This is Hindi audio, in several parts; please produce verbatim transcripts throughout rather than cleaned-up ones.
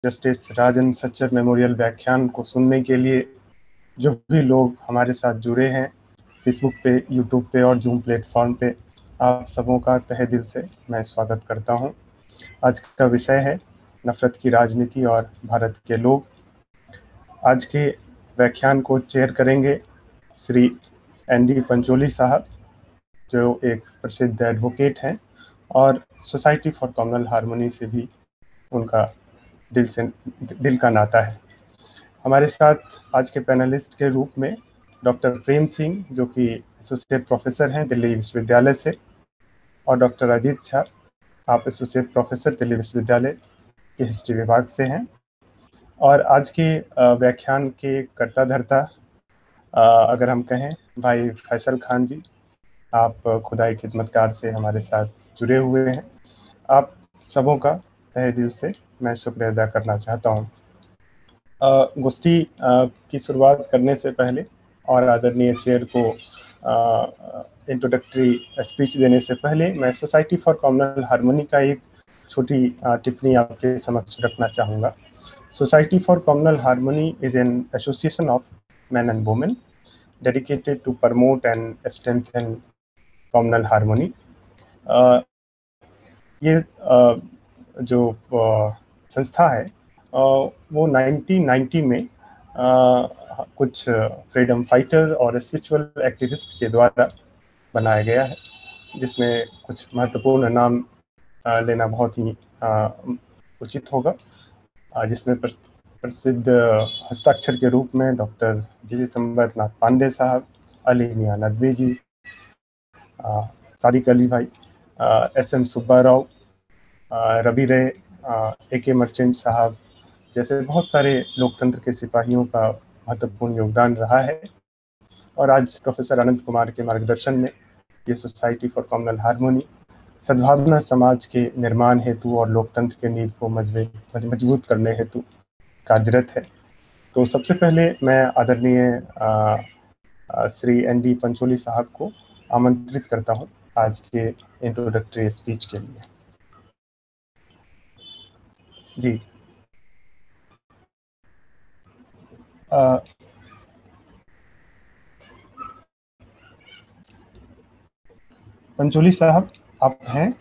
जस्टिस राजन सच्चर मेमोरियल व्याख्यान को सुनने के लिए जो भी लोग हमारे साथ जुड़े हैं फेसबुक पे, यूट्यूब पे और जूम प्लेटफॉर्म पे, आप सबों का तहे दिल से मैं स्वागत करता हूं। आज का विषय है नफरत की राजनीति और भारत के लोग। आज के व्याख्यान को चेयर करेंगे श्री एन डी पंचोली साहब, जो एक प्रसिद्ध एडवोकेट हैं और सोसाइटी फॉर कम्युनल हार्मनी से भी उनका दिल से दिल का नाता है। हमारे साथ आज के पैनलिस्ट के रूप में डॉक्टर प्रेम सिंह, जो कि एसोसिएट प्रोफेसर हैं दिल्ली विश्वविद्यालय से, और डॉक्टर अजीत झा, आप एसोसिएट प्रोफेसर दिल्ली विश्वविद्यालय के हिस्ट्री विभाग से हैं। और आज के व्याख्यान के कर्ता धर्ता अगर हम कहें भाई फैसल खान जी, आप खुदाई खिदमतकार से हमारे साथ जुड़े हुए हैं। आप सबों का तहे दिल से मैं शुक्रिया अदा करना चाहता हूँ। गोष्ठी की शुरुआत करने से पहले और आदरणीय चेयर को इंट्रोडक्टरी स्पीच देने से पहले मैं सोसाइटी फॉर कम्युनल हार्मनी का एक छोटी टिप्पणी आपके समक्ष रखना चाहूँगा। Society for communal harmony is an association of men and women dedicated to promote and strengthen communal harmony. uh, ये uh, जो uh, संस्था है uh, वो नाइनटीन नाइंटी में uh, कुछ फ्रीडम फाइटर और स्पिरिचुअल एक्टिविस्ट के द्वारा बनाया गया है, जिसमें कुछ महत्वपूर्ण नाम uh, लेना बहुत ही uh, उचित होगा, uh, जिसमें प्रसिद्ध हस्ताक्षर के रूप में डॉक्टर विजय संबरनाथ पांडे साहब, अली मियां नदवी जी, सादिक अली भाई, S M Subba Rao, Ravi Ray, A के मर्चेंट साहब जैसे बहुत सारे लोकतंत्र के सिपाहियों का महत्वपूर्ण योगदान रहा है। और आज प्रोफेसर अनंत कुमार के मार्गदर्शन में ये सोसाइटी फॉर कम्युनल हार्मनी सद्भावना समाज के निर्माण हेतु और लोकतंत्र के नींव को मजबूत करने हेतु कार्यरत है। तो सबसे पहले मैं आदरणीय श्री एन डी पंचोली साहब को आमंत्रित करता हूं आज के इंट्रोडक्टरी स्पीच के लिए। जी आ, पंचोली साहब आप हैं?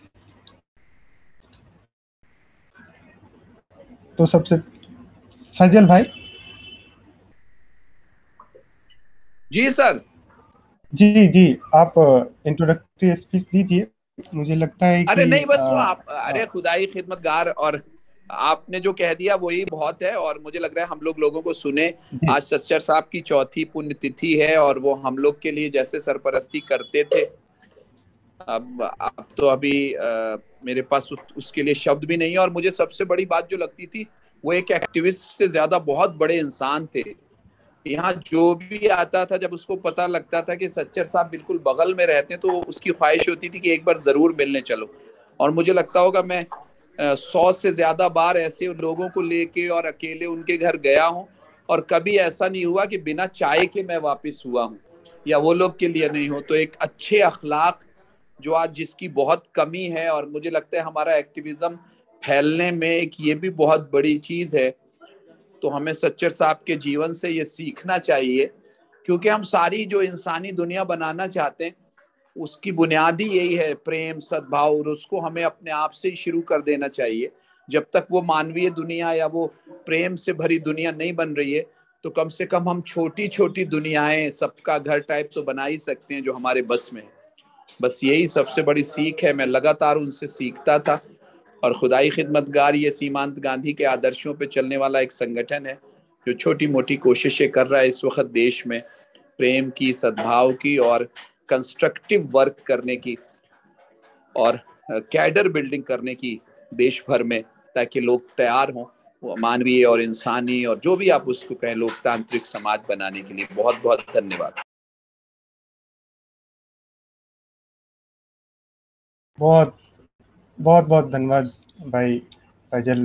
तो सबसे फैजल भाई। जी सर। जी जी आप इंट्रोडक्टरी स्पीच दीजिए। मुझे लगता है कि अरे नहीं, बस वो आप अरे खुदाई खिदमतगार, और आपने जो कह दिया वही बहुत है। और मुझे लग रहा है हम लोग लोगों को सुने। आज सच्चर साहब की चौथी पुण्यतिथि है और वो हम लोग के लिए जैसे सरपरस्ती करते थे, अब अब तो अभी आ, मेरे पास उस, उसके लिए शब्द भी नहीं है। और मुझे सबसे बड़ी बात जो लगती थी, वो एक एक्टिविस्ट से ज्यादा बहुत बड़े इंसान थे। यहाँ जो भी आता था, जब उसको पता लगता था कि सच्चर साहब बिल्कुल बगल में रहते हैं, तो उसकी ख्वाहिश होती थी कि एक बार जरूर मिलने चलो। और मुझे लगता होगा मैं सौ से ज्यादा बार ऐसे लोगों को लेके और अकेले उनके घर गया हूँ, और कभी ऐसा नहीं हुआ कि बिना चाय के मैं वापिस हुआ हूँ या वो लोग के लिए नहीं हो। तो एक अच्छे अखलाक जो आज जिसकी बहुत कमी है, और मुझे लगता है हमारा एक्टिविज्म फैलने में एक ये भी बहुत बड़ी चीज है। तो हमें सच्चर साहब के जीवन से ये सीखना चाहिए, क्योंकि हम सारी जो इंसानी दुनिया बनाना चाहते हैं उसकी बुनियादी यही है प्रेम, सद्भाव, और उसको हमें अपने आप से ही शुरू कर देना चाहिए। जब तक वो मानवीय दुनिया या वो प्रेम से भरी दुनिया नहीं बन रही है, तो कम से कम हम छोटी छोटी दुनियाएं, सबका घर टाइप तो बना ही सकते हैं जो हमारे बस में है। बस यही सबसे बड़ी सीख है। मैं लगातार उनसे सीखता था। और खुदाई खिदमतगार ये सीमांत गांधी के आदर्शों पे चलने वाला एक संगठन है जो छोटी मोटी कोशिशें कर रहा है इस वक्त देश में प्रेम की, सद्भाव की और कंस्ट्रक्टिव वर्क करने की और कैडर बिल्डिंग करने की देश भर में, ताकि लोग तैयार हों वो मानवीय और इंसानी और जो भी आप उसको कहें लोकतांत्रिक समाज बनाने के लिए। बहुत बहुत धन्यवाद। बहुत बहुत बहुत धन्यवाद भाई फैजल।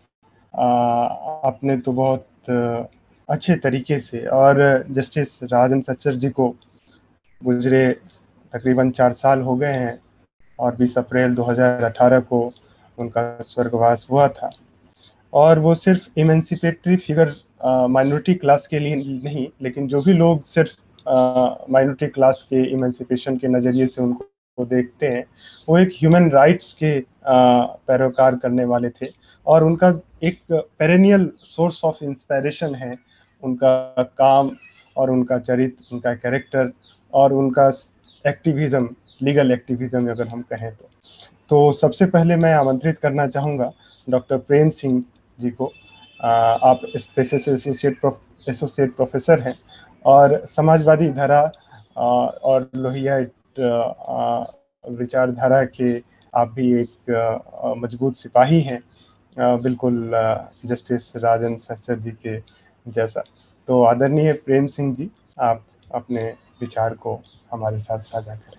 आपने तो बहुत अच्छे तरीके से, और जस्टिस राजन सच्चर जी को गुजरे तकरीबन चार साल हो गए हैं और बीस अप्रैल दो हज़ार अठारह को उनका स्वर्गवास हुआ था। और वो सिर्फ इमेंसिपेटरी फिगर माइनॉरिटी क्लास के लिए नहीं, लेकिन जो भी लोग सिर्फ माइनॉरिटी क्लास के इमेंसिपेशन के नज़रिए से उनको को देखते हैं, वो एक ह्यूमन राइट्स के पैरोकार करने वाले थे। और उनका एक पेरेनियल सोर्स ऑफ इंस्पिरेशन है उनका काम और उनका चरित्र, उनका कैरेक्टर और उनका एक्टिविज्म, लीगल एक्टिविज्म अगर हम कहें तो। तो सबसे पहले मैं आमंत्रित करना चाहूँगा डॉक्टर प्रेम सिंह जी को। आप इस पेशे से एसोसिएट एसोसिएट प्रोफेसर हैं और समाजवादी धारा और लोहिया विचारधारा के आप भी एक मजबूत सिपाही हैं, बिल्कुल जस्टिस राजन सच्चर जी के जैसा। तो आदरणीय प्रेम सिंह जी, आप अपने विचार को हमारे साथ साझा करें।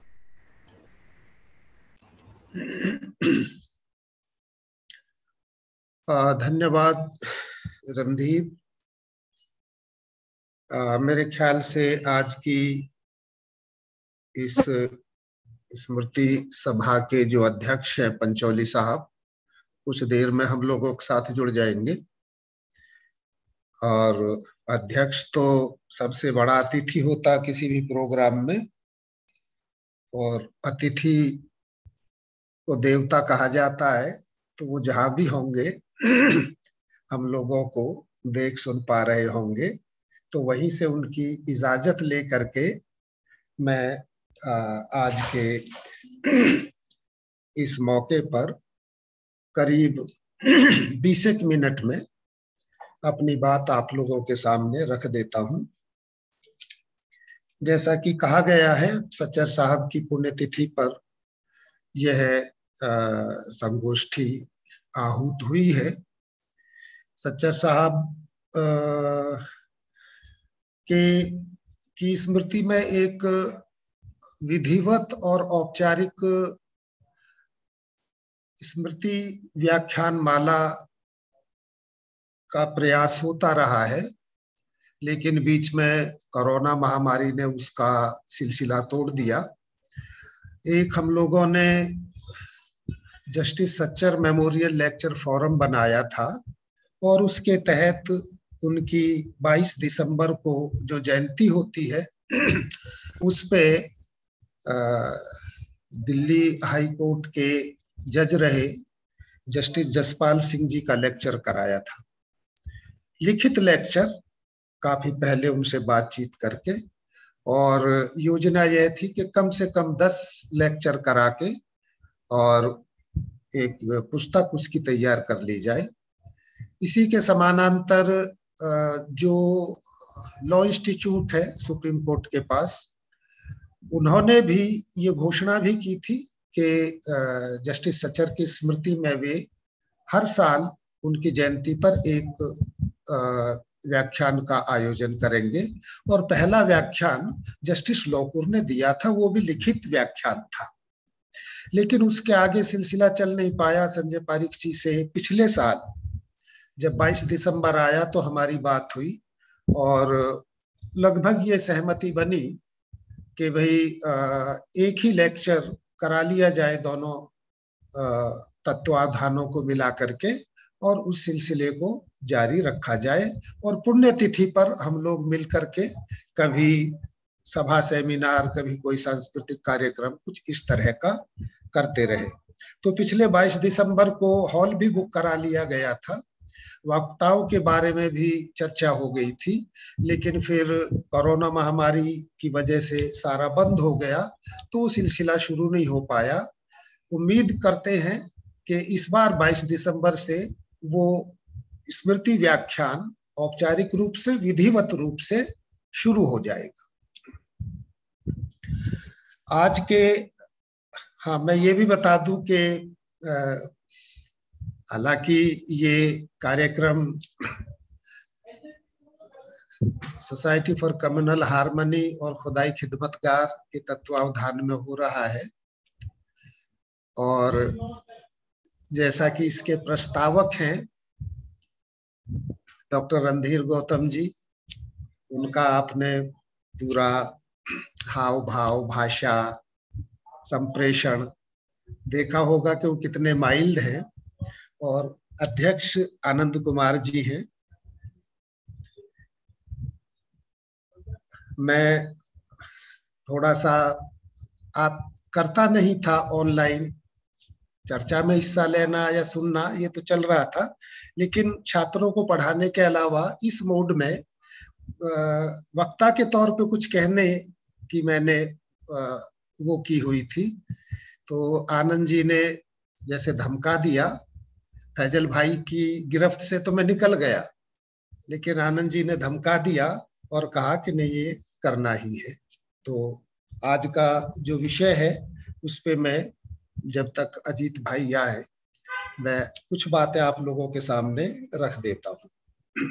धन्यवाद रणधीर। मेरे ख्याल से आज की इस स्मृति सभा के जो अध्यक्ष हैं पंचौली साहब, कुछ देर में हम लोगों के साथ जुड़ जाएंगे। और अध्यक्ष तो सबसे बड़ा अतिथि होता किसी भी प्रोग्राम में, और अतिथि को देवता कहा जाता है। तो वो जहां भी होंगे हम लोगों को देख सुन पा रहे होंगे, तो वहीं से उनकी इजाजत ले करके मैं आज के इस मौके पर करीब बीस एक मिनट में अपनी बात आप लोगों के सामने रख देता हूं। जैसा कि कहा गया है, सच्चर साहब की पुण्यतिथि पर यह संगोष्ठी आहूत हुई है। सच्चर साहब के की स्मृति में एक विधिवत और औपचारिक स्मृति व्याख्यान माला का प्रयास होता रहा है, लेकिन बीच में कोरोना महामारी ने उसका सिलसिला तोड़ दिया। एक हम लोगों ने justice Sachar memorial lecture forum बनाया था, और उसके तहत उनकी बाईस दिसंबर को जो जयंती होती है उस पे दिल्ली हाई कोर्ट के जज रहे जस्टिस जसपाल सिंह जी का लेक्चर कराया था। लिखित लेक्चर काफी पहले उनसे बातचीत करके, और योजना यह थी कि कम से कम दस लेक्चर करा के और एक पुस्तक उसकी तैयार कर ली जाए। इसी के समानांतर जो लॉ इंस्टीट्यूट है सुप्रीम कोर्ट के पास, उन्होंने भी ये घोषणा भी की थी कि जस्टिस सच्चर की स्मृति में वे हर साल उनकी जयंती पर एक व्याख्यान का आयोजन करेंगे। और पहला व्याख्यान जस्टिस लोकुर ने दिया था, वो भी लिखित व्याख्यान था, लेकिन उसके आगे सिलसिला चल नहीं पाया संजय पारीक जी से। पिछले साल जब बाईस दिसंबर आया तो हमारी बात हुई और लगभग ये सहमति बनी कि भाई एक ही लेक्चर करा लिया जाए दोनों तत्वाधानों को मिला करके, और उस सिलसिले को जारी रखा जाए। और पुण्यतिथि पर हम लोग मिल करके कभी सभा सेमिनार, कभी कोई सांस्कृतिक कार्यक्रम, कुछ इस तरह का करते रहे। तो पिछले बाईस दिसंबर को हॉल भी बुक करा लिया गया था, वक्ताओं के बारे में भी चर्चा हो गई थी, लेकिन फिर कोरोना महामारी की वजह से सारा बंद हो गया, तो वो सिलसिला शुरू नहीं हो पाया। उम्मीद करते हैं कि इस बार बाईस दिसंबर से वो स्मृति व्याख्यान औपचारिक रूप से, विधिवत रूप से शुरू हो जाएगा। आज के हाँ मैं ये भी बता दूं कि हालांकि ये कार्यक्रम सोसाइटी फॉर कम्युनल हार्मनी और खुदाई खिदमतगार के तत्वावधान में हो रहा है, और जैसा कि इसके प्रस्तावक हैं डॉक्टर रणधीर गौतम जी, उनका आपने पूरा हाव भाव, भाषा, संप्रेषण देखा होगा कि वो कितने माइल्ड हैं, और अध्यक्ष आनंद कुमार जी हैं। मैं थोड़ा सा आप करता नहीं था ऑनलाइन चर्चा में हिस्सा लेना या सुनना, ये तो चल रहा था, लेकिन छात्रों को पढ़ाने के अलावा इस मोड में वक्ता के तौर पे कुछ कहने की मैंने वो की हुई थी। तो आनंद जी ने जैसे धमका दिया, फैजल भाई की गिरफ्त से तो मैं निकल गया, लेकिन आनंद जी ने धमका दिया और कहा कि नहीं ये करना ही है। तो आज का जो विषय है उस पे मैं जब तक अजीत भाई आए मैं कुछ बातें आप लोगों के सामने रख देता हूं।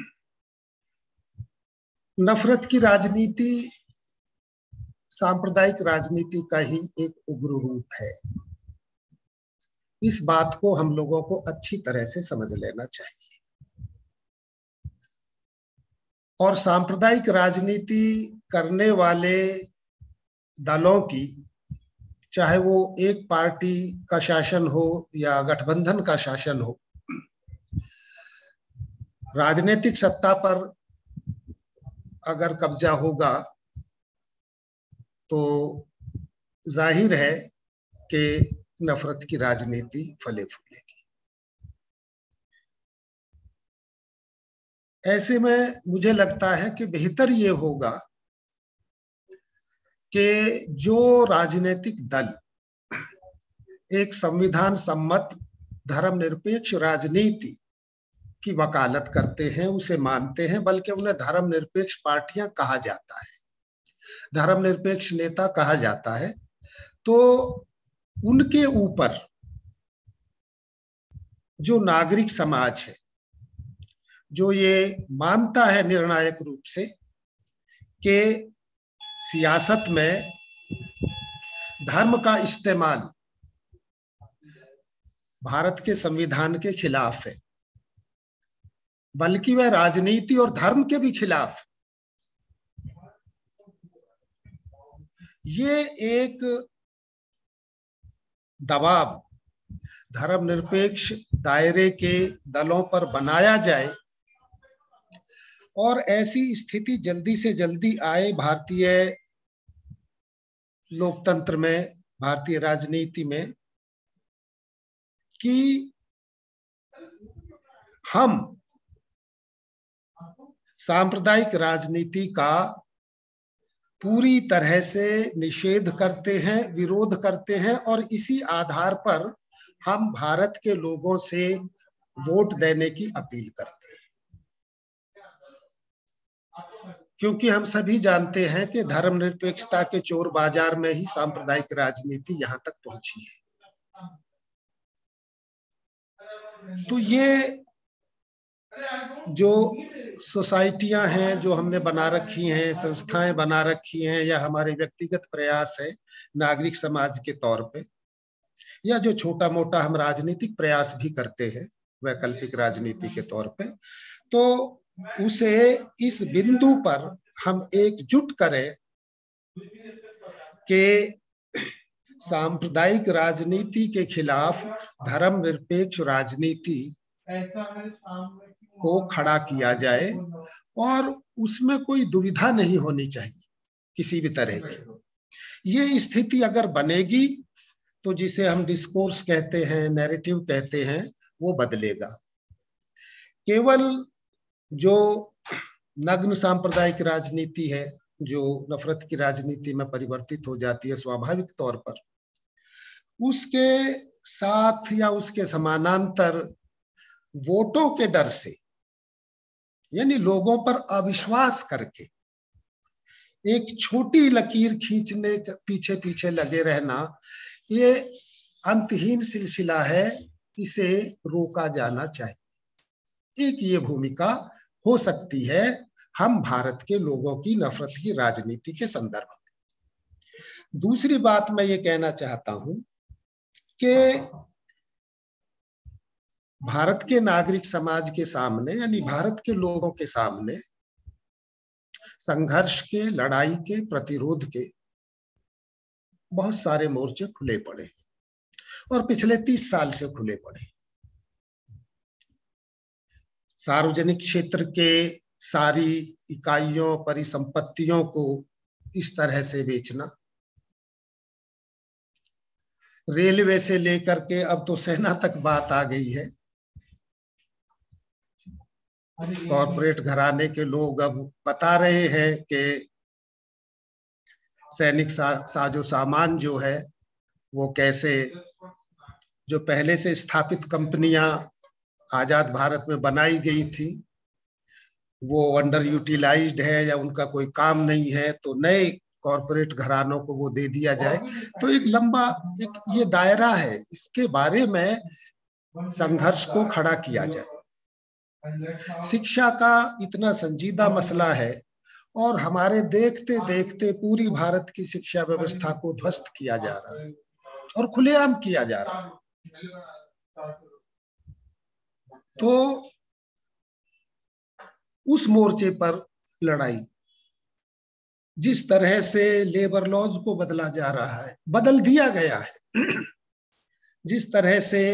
नफरत की राजनीति सांप्रदायिक राजनीति का ही एक उग्र रूप है। इस बात को हम लोगों को अच्छी तरह से समझ लेना चाहिए। और सांप्रदायिक राजनीति करने वाले दलों की, चाहे वो एक पार्टी का शासन हो या गठबंधन का शासन हो, राजनीतिक सत्ता पर अगर कब्जा होगा तो जाहिर है कि नफरत की राजनीति फले फूलेगी। ऐसे में मुझे लगता है कि बेहतर ये होगा कि जो राजनीतिक दल एक संविधान सम्मत धर्मनिरपेक्ष राजनीति की वकालत करते हैं, उसे मानते हैं, बल्कि उन्हें धर्मनिरपेक्ष पार्टियां कहा जाता है, धर्मनिरपेक्ष नेता कहा जाता है, तो उनके ऊपर जो नागरिक समाज है, जो ये मानता है निर्णायक रूप से कि सियासत में धर्म का इस्तेमाल भारत के संविधान के खिलाफ है, बल्कि वह राजनीति और धर्म के भी खिलाफ, ये एक दबाव धर्मनिरपेक्ष दायरे के दलों पर बनाया जाए और ऐसी स्थिति जल्दी से जल्दी आए भारतीय लोकतंत्र में, भारतीय राजनीति में, कि हम सांप्रदायिक राजनीति का पूरी तरह से निषेध करते हैं, विरोध करते हैं और इसी आधार पर हम भारत के लोगों से वोट देने की अपील करते हैं। क्योंकि हम सभी जानते हैं कि धर्मनिरपेक्षता के चोर बाजार में ही सांप्रदायिक राजनीति यहां तक पहुंची है। तो ये जो सोसाइटियां हैं जो हमने बना रखी हैं, संस्थाएं बना रखी हैं, या हमारे व्यक्तिगत प्रयास है नागरिक समाज के तौर पे, या जो छोटा मोटा हम राजनीतिक प्रयास भी करते हैं वैकल्पिक राजनीति के तौर पे, तो उसे इस बिंदु पर हम एकजुट करें कि सांप्रदायिक राजनीति के खिलाफ धर्मनिरपेक्ष राजनीति को खड़ा किया जाए और उसमें कोई दुविधा नहीं होनी चाहिए किसी भी तरह की। ये स्थिति अगर बनेगी तो जिसे हम डिस्कोर्स कहते हैं, नैरेटिव कहते हैं, वो बदलेगा। केवल जो नग्न सांप्रदायिक राजनीति है, जो नफरत की राजनीति में परिवर्तित हो जाती है स्वाभाविक तौर पर, उसके साथ या उसके समानांतर वोटों के डर से, यानी लोगों पर अविश्वास करके एक छोटी लकीर खींचने के पीछे पीछे लगे रहना, ये अंतहीन सिलसिला है, इसे रोका जाना चाहिए। एक ये भूमिका हो सकती है हम भारत के लोगों की नफरत की राजनीति के संदर्भ में। दूसरी बात मैं ये कहना चाहता हूं कि भारत के नागरिक समाज के सामने, यानी भारत के लोगों के सामने संघर्ष के, लड़ाई के, प्रतिरोध के बहुत सारे मोर्चे खुले पड़े और पिछले तीस साल से खुले पड़े। सार्वजनिक क्षेत्र के सारी इकाइयों परिसंपत्तियों को इस तरह से बेचना, रेलवे से लेकर के अब तो सेना तक बात आ गई है। कॉरपोरेट घराने के लोग अब बता रहे हैं कि सैनिक सा, साजो सामान जो है वो कैसे, जो पहले से स्थापित कंपनियां आजाद भारत में बनाई गई थी वो अंडर यूटिलाइज्ड है या उनका कोई काम नहीं है, तो नए कॉरपोरेट घरानों को वो दे दिया जाए। तो एक लंबा एक ये दायरा है, इसके बारे में संघर्ष को खड़ा किया जाए। शिक्षा का इतना संजीदा मसला है और हमारे देखते देखते पूरी भारत की शिक्षा व्यवस्था को ध्वस्त किया जा रहा है और खुलेआम किया जा रहा है। तो उस मोर्चे पर लड़ाई, जिस तरह से लेबर लॉज को बदला जा रहा है, बदल दिया गया है, जिस तरह से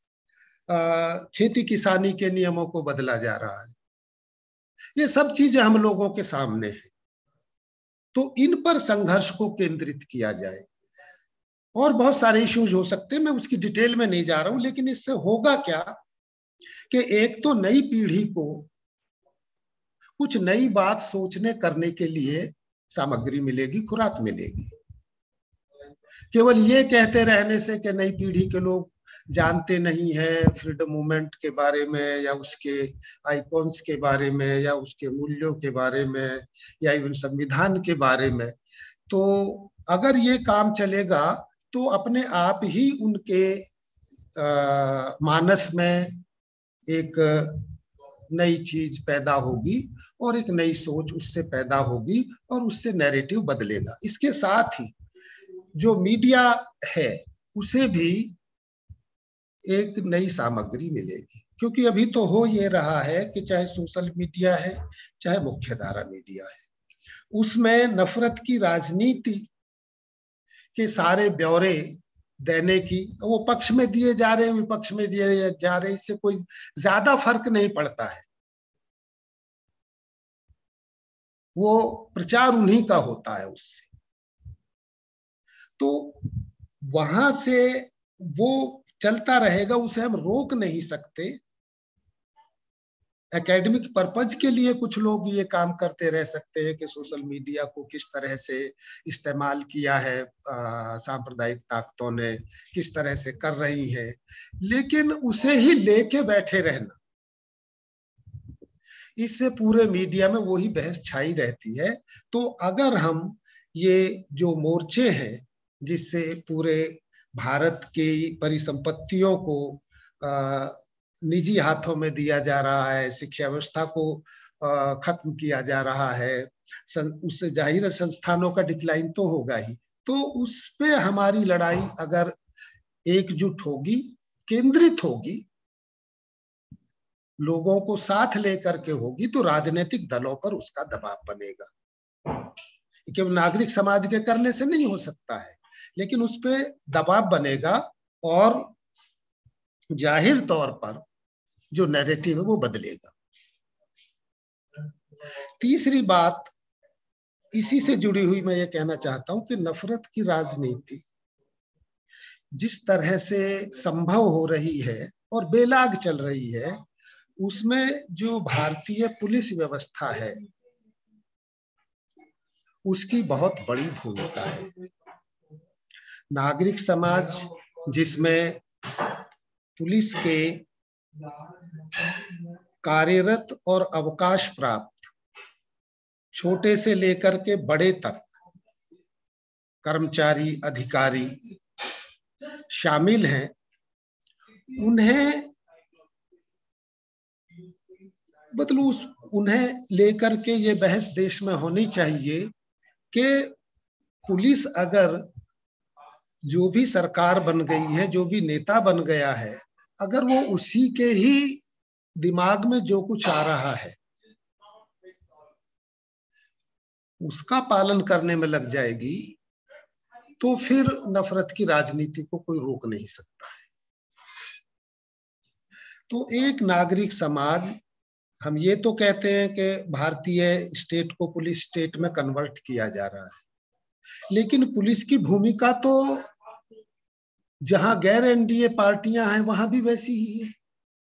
खेती किसानी के नियमों को बदला जा रहा है, ये सब चीजें हम लोगों के सामने है। तो इन पर संघर्ष को केंद्रित किया जाए। और बहुत सारे इश्यूज हो सकते हैं, मैं उसकी डिटेल में नहीं जा रहा हूं, लेकिन इससे होगा क्या कि एक तो नई पीढ़ी को कुछ नई बात सोचने करने के लिए सामग्री मिलेगी, खुराक मिलेगी। केवल ये कहते रहने से कि नई पीढ़ी के लोग जानते नहीं है फ्रीडम मूवमेंट के बारे में या उसके आइकॉन्स के बारे में या उसके मूल्यों के बारे में या इवन संविधान के बारे में, तो अगर ये काम चलेगा तो अपने आप ही उनके आ, मानस में एक नई चीज पैदा होगी और एक नई सोच उससे पैदा होगी और उससे नैरेटिव बदलेगा। इसके साथ ही जो मीडिया है उसे भी एक नई सामग्री मिलेगी, क्योंकि अभी तो हो ये रहा है कि चाहे सोशल मीडिया है चाहे मुख्यधारा मीडिया है, उसमें नफरत की राजनीति के सारे ब्यौरे देने की, वो पक्ष में दिए जा रहे हैं विपक्ष में दिए जा रहे हैं, इससे कोई ज्यादा फर्क नहीं पड़ता है। वो प्रचार उन्हीं का होता है उससे, तो वहां से वो चलता रहेगा, उसे हम रोक नहीं सकते। एकेडमिक पर्पज के लिए कुछ लोग ये काम करते रह सकते हैं कि सोशल मीडिया को किस तरह से इस्तेमाल किया है सांप्रदायिक ताकतों ने, किस तरह से कर रही है, लेकिन उसे ही लेके बैठे रहना, इससे पूरे मीडिया में वही बहस छाई रहती है। तो अगर हम ये जो मोर्चे हैं जिससे पूरे भारत की परिसंपत्तियों को आ, निजी हाथों में दिया जा रहा है, शिक्षा व्यवस्था को आ, खत्म किया जा रहा है, उससे जाहिर संस्थानों का डिक्लाइन तो होगा ही। तो उस पे हमारी लड़ाई अगर एकजुट होगी, केंद्रित होगी, लोगों को साथ लेकर के होगी, तो राजनीतिक दलों पर उसका दबाव बनेगा। केवल नागरिक समाज के करने से नहीं हो सकता है, लेकिन उस पे दबाव बनेगा और जाहिर तौर पर जो नैरेटिव है वो बदलेगा। तीसरी बात इसी से जुड़ी हुई मैं ये कहना चाहता हूं कि नफरत की राजनीति जिस तरह से संभव हो रही है और बेलाग चल रही है, उसमें जो भारतीय पुलिस व्यवस्था है उसकी बहुत बड़ी भूमिका है। नागरिक समाज जिसमें पुलिस के कार्यरत और अवकाश प्राप्त छोटे से लेकर के बड़े तक कर्मचारी अधिकारी शामिल हैं, उन्हें मतलब उन्हें लेकर के ये बहस देश में होनी चाहिए कि पुलिस अगर जो भी सरकार बन गई है, जो भी नेता बन गया है, अगर वो उसी के ही दिमाग में जो कुछ आ रहा है उसका पालन करने में लग जाएगी, तो फिर नफरत की राजनीति को कोई रोक नहीं सकता है। तो एक नागरिक समाज हम ये तो कहते हैं कि भारतीय स्टेट को पुलिस स्टेट में कन्वर्ट किया जा रहा है, लेकिन पुलिस की भूमिका तो जहां गैर एनडीए पार्टियां हैं वहां भी वैसी ही है।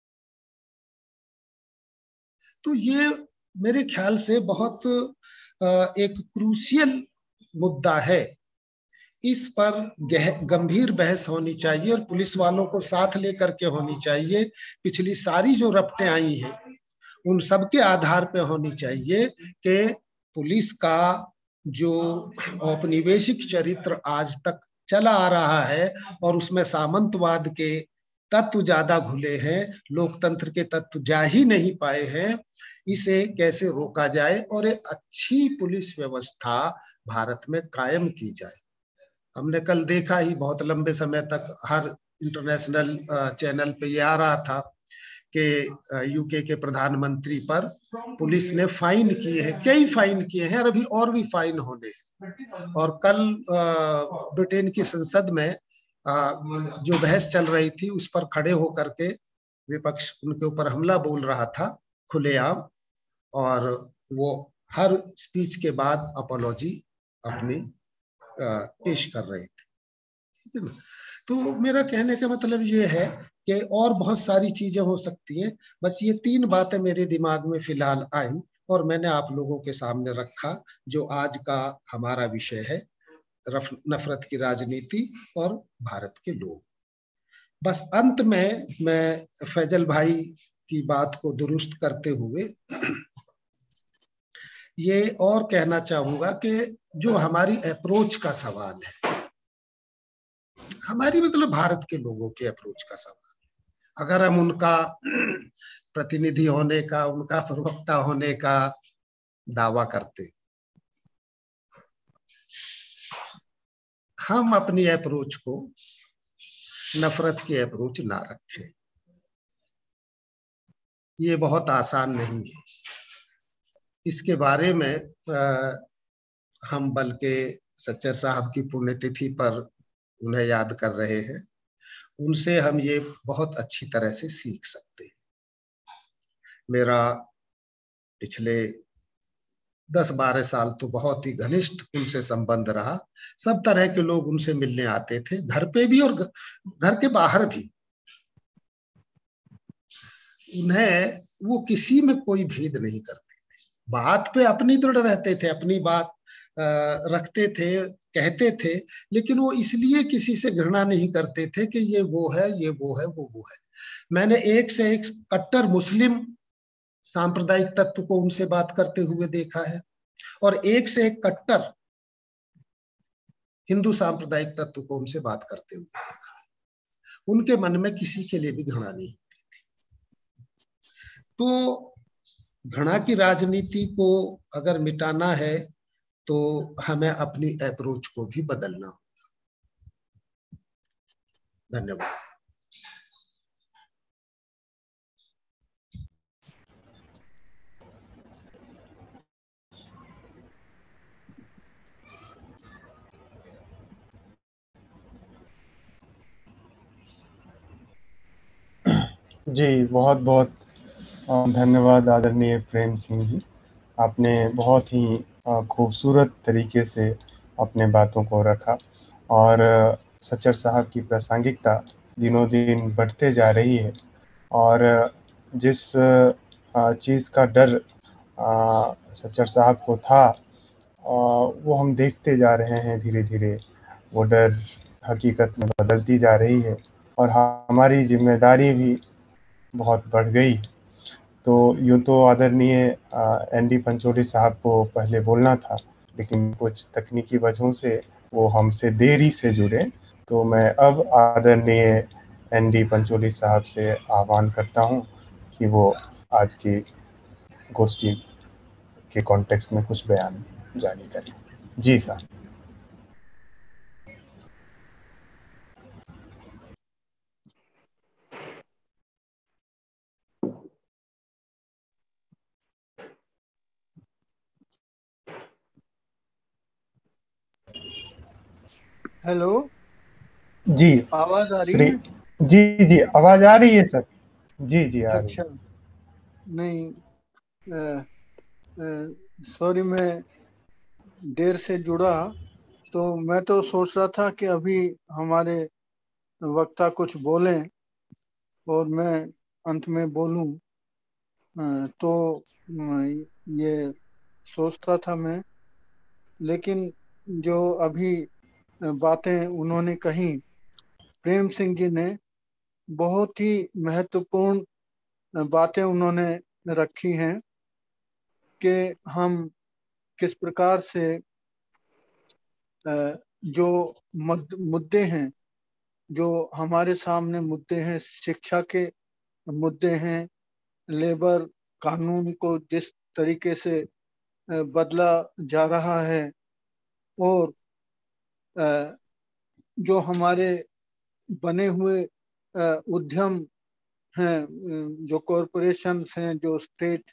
तो ये मेरे ख्याल से बहुत एक क्रूशियल मुद्दा है। इस पर गंभीर बहस होनी चाहिए और पुलिस वालों को साथ लेकर के होनी चाहिए। पिछली सारी जो रपटें आई हैं उन सब के आधार पे होनी चाहिए कि पुलिस का जो औपनिवेशिक चरित्र आज तक चला आ रहा है और उसमें सामंतवाद के तत्व ज्यादा घुले हैं, लोकतंत्र के तत्व जा ही नहीं पाए हैं, इसे कैसे रोका जाए और एक अच्छी पुलिस व्यवस्था भारत में कायम की जाए। हमने कल देखा ही, बहुत लंबे समय तक हर इंटरनेशनल चैनल पे ये आ रहा था कि यूके के प्रधानमंत्री पर पुलिस ने फाइन किए हैं, कई फाइन किए हैं और अभी और भी फाइन होने हैं। और कल ब्रिटेन की संसद में जो बहस चल रही थी उस पर खड़े होकर के विपक्ष उनके ऊपर हमला बोल रहा था खुलेआम, और वो हर स्पीच के बाद अपॉलॉजी अपनी पेश कर रहे थे। तो मेरा कहने का मतलब ये है कि और बहुत सारी चीजें हो सकती हैं, बस ये तीन बातें मेरे दिमाग में फिलहाल आई और मैंने आप लोगों के सामने रखा, जो आज का हमारा विषय है, नफरत की राजनीति और भारत के लोग। बस अंत में मैं फैजल भाई की बात को दुरुस्त करते हुए ये और कहना चाहूंगा कि जो हमारी अप्रोच का सवाल है, हमारी मतलब भारत के लोगों के अप्रोच का सवाल, अगर हम उनका प्रतिनिधि होने का, उनका प्रवक्ता होने का दावा करते, हम अपनी अप्रोच को नफरत की अप्रोच ना रखें। ये बहुत आसान नहीं है। इसके बारे में आ, हम बल्कि सच्चर साहब की पुण्यतिथि पर उन्हें याद कर रहे हैं, उनसे हम ये बहुत अच्छी तरह से सीख सकते हैं। मेरा पिछले दस बारह साल तो बहुत ही घनिष्ठ उनसे संबंध रहा। सब तरह के लोग उनसे मिलने आते थे, घर पे भी और घर के बाहर भी। उन्हें वो किसी में कोई भेद नहीं करते थे, बात पे अपनी दृढ़ रहते थे, अपनी बात रखते थे, कहते थे, लेकिन वो इसलिए किसी से घृणा नहीं करते थे कि ये वो है, ये वो है, वो वो है। मैंने एक से एक कट्टर मुस्लिम सांप्रदायिक तत्व को उनसे बात करते हुए देखा है और एक से एक कट्टर हिंदू सांप्रदायिक तत्व को उनसे बात करते हुए देखा है। उनके मन में किसी के लिए भी घृणा नहीं होती थी। तो घृणा की राजनीति को अगर मिटाना है तो हमें अपनी अप्रोच को भी बदलना होगा। धन्यवाद। जी, बहुत बहुत धन्यवाद आदरणीय प्रेम सिंह जी। आपने बहुत ही खूबसूरत तरीके से अपने बातों को रखा और सच्चर साहब की प्रासंगिकता दिनों दिन बढ़ते जा रही है और जिस चीज़ का डर सच्चर साहब को था वो हम देखते जा रहे हैं, धीरे धीरे वो डर हकीकत में बदलती जा रही है और हमारी जिम्मेदारी भी बहुत बढ़ गई। तो यूँ तो आदरणीय एन डी पंचोली साहब को पहले बोलना था, लेकिन कुछ तकनीकी वजहों से वो हमसे देरी से जुड़े, तो मैं अब आदरणीय एन डी पंचोली साहब से आह्वान करता हूँ कि वो आज की गोष्ठी के कॉन्टेक्स्ट में कुछ बयान जारी करें। जी साहब। हेलो जी, आवाज आ रही है? जी जी आवाज आ रही है सर। जी जी आ अच्छा, रही है। नहीं सॉरी मैं देर से जुड़ा, तो मैं तो सोच रहा था कि अभी हमारे वक्ता कुछ बोलें और मैं अंत में बोलूं। अ, तो अ, ये सोचता था मैं, लेकिन जो अभी बातें उन्होंने कही, प्रेम सिंह जी ने बहुत ही महत्वपूर्ण बातें उन्होंने रखी हैं कि हम किस प्रकार से अ, जो मद- मुद्दे हैं, जो हमारे सामने मुद्दे हैं, शिक्षा के मुद्दे हैं, लेबर कानून को जिस तरीके से अ, बदला जा रहा है, और अ, जो हमारे बने हुए अ, उद्यम हैं, अ, जो कॉरपोरेशंस हैं, जो स्टेट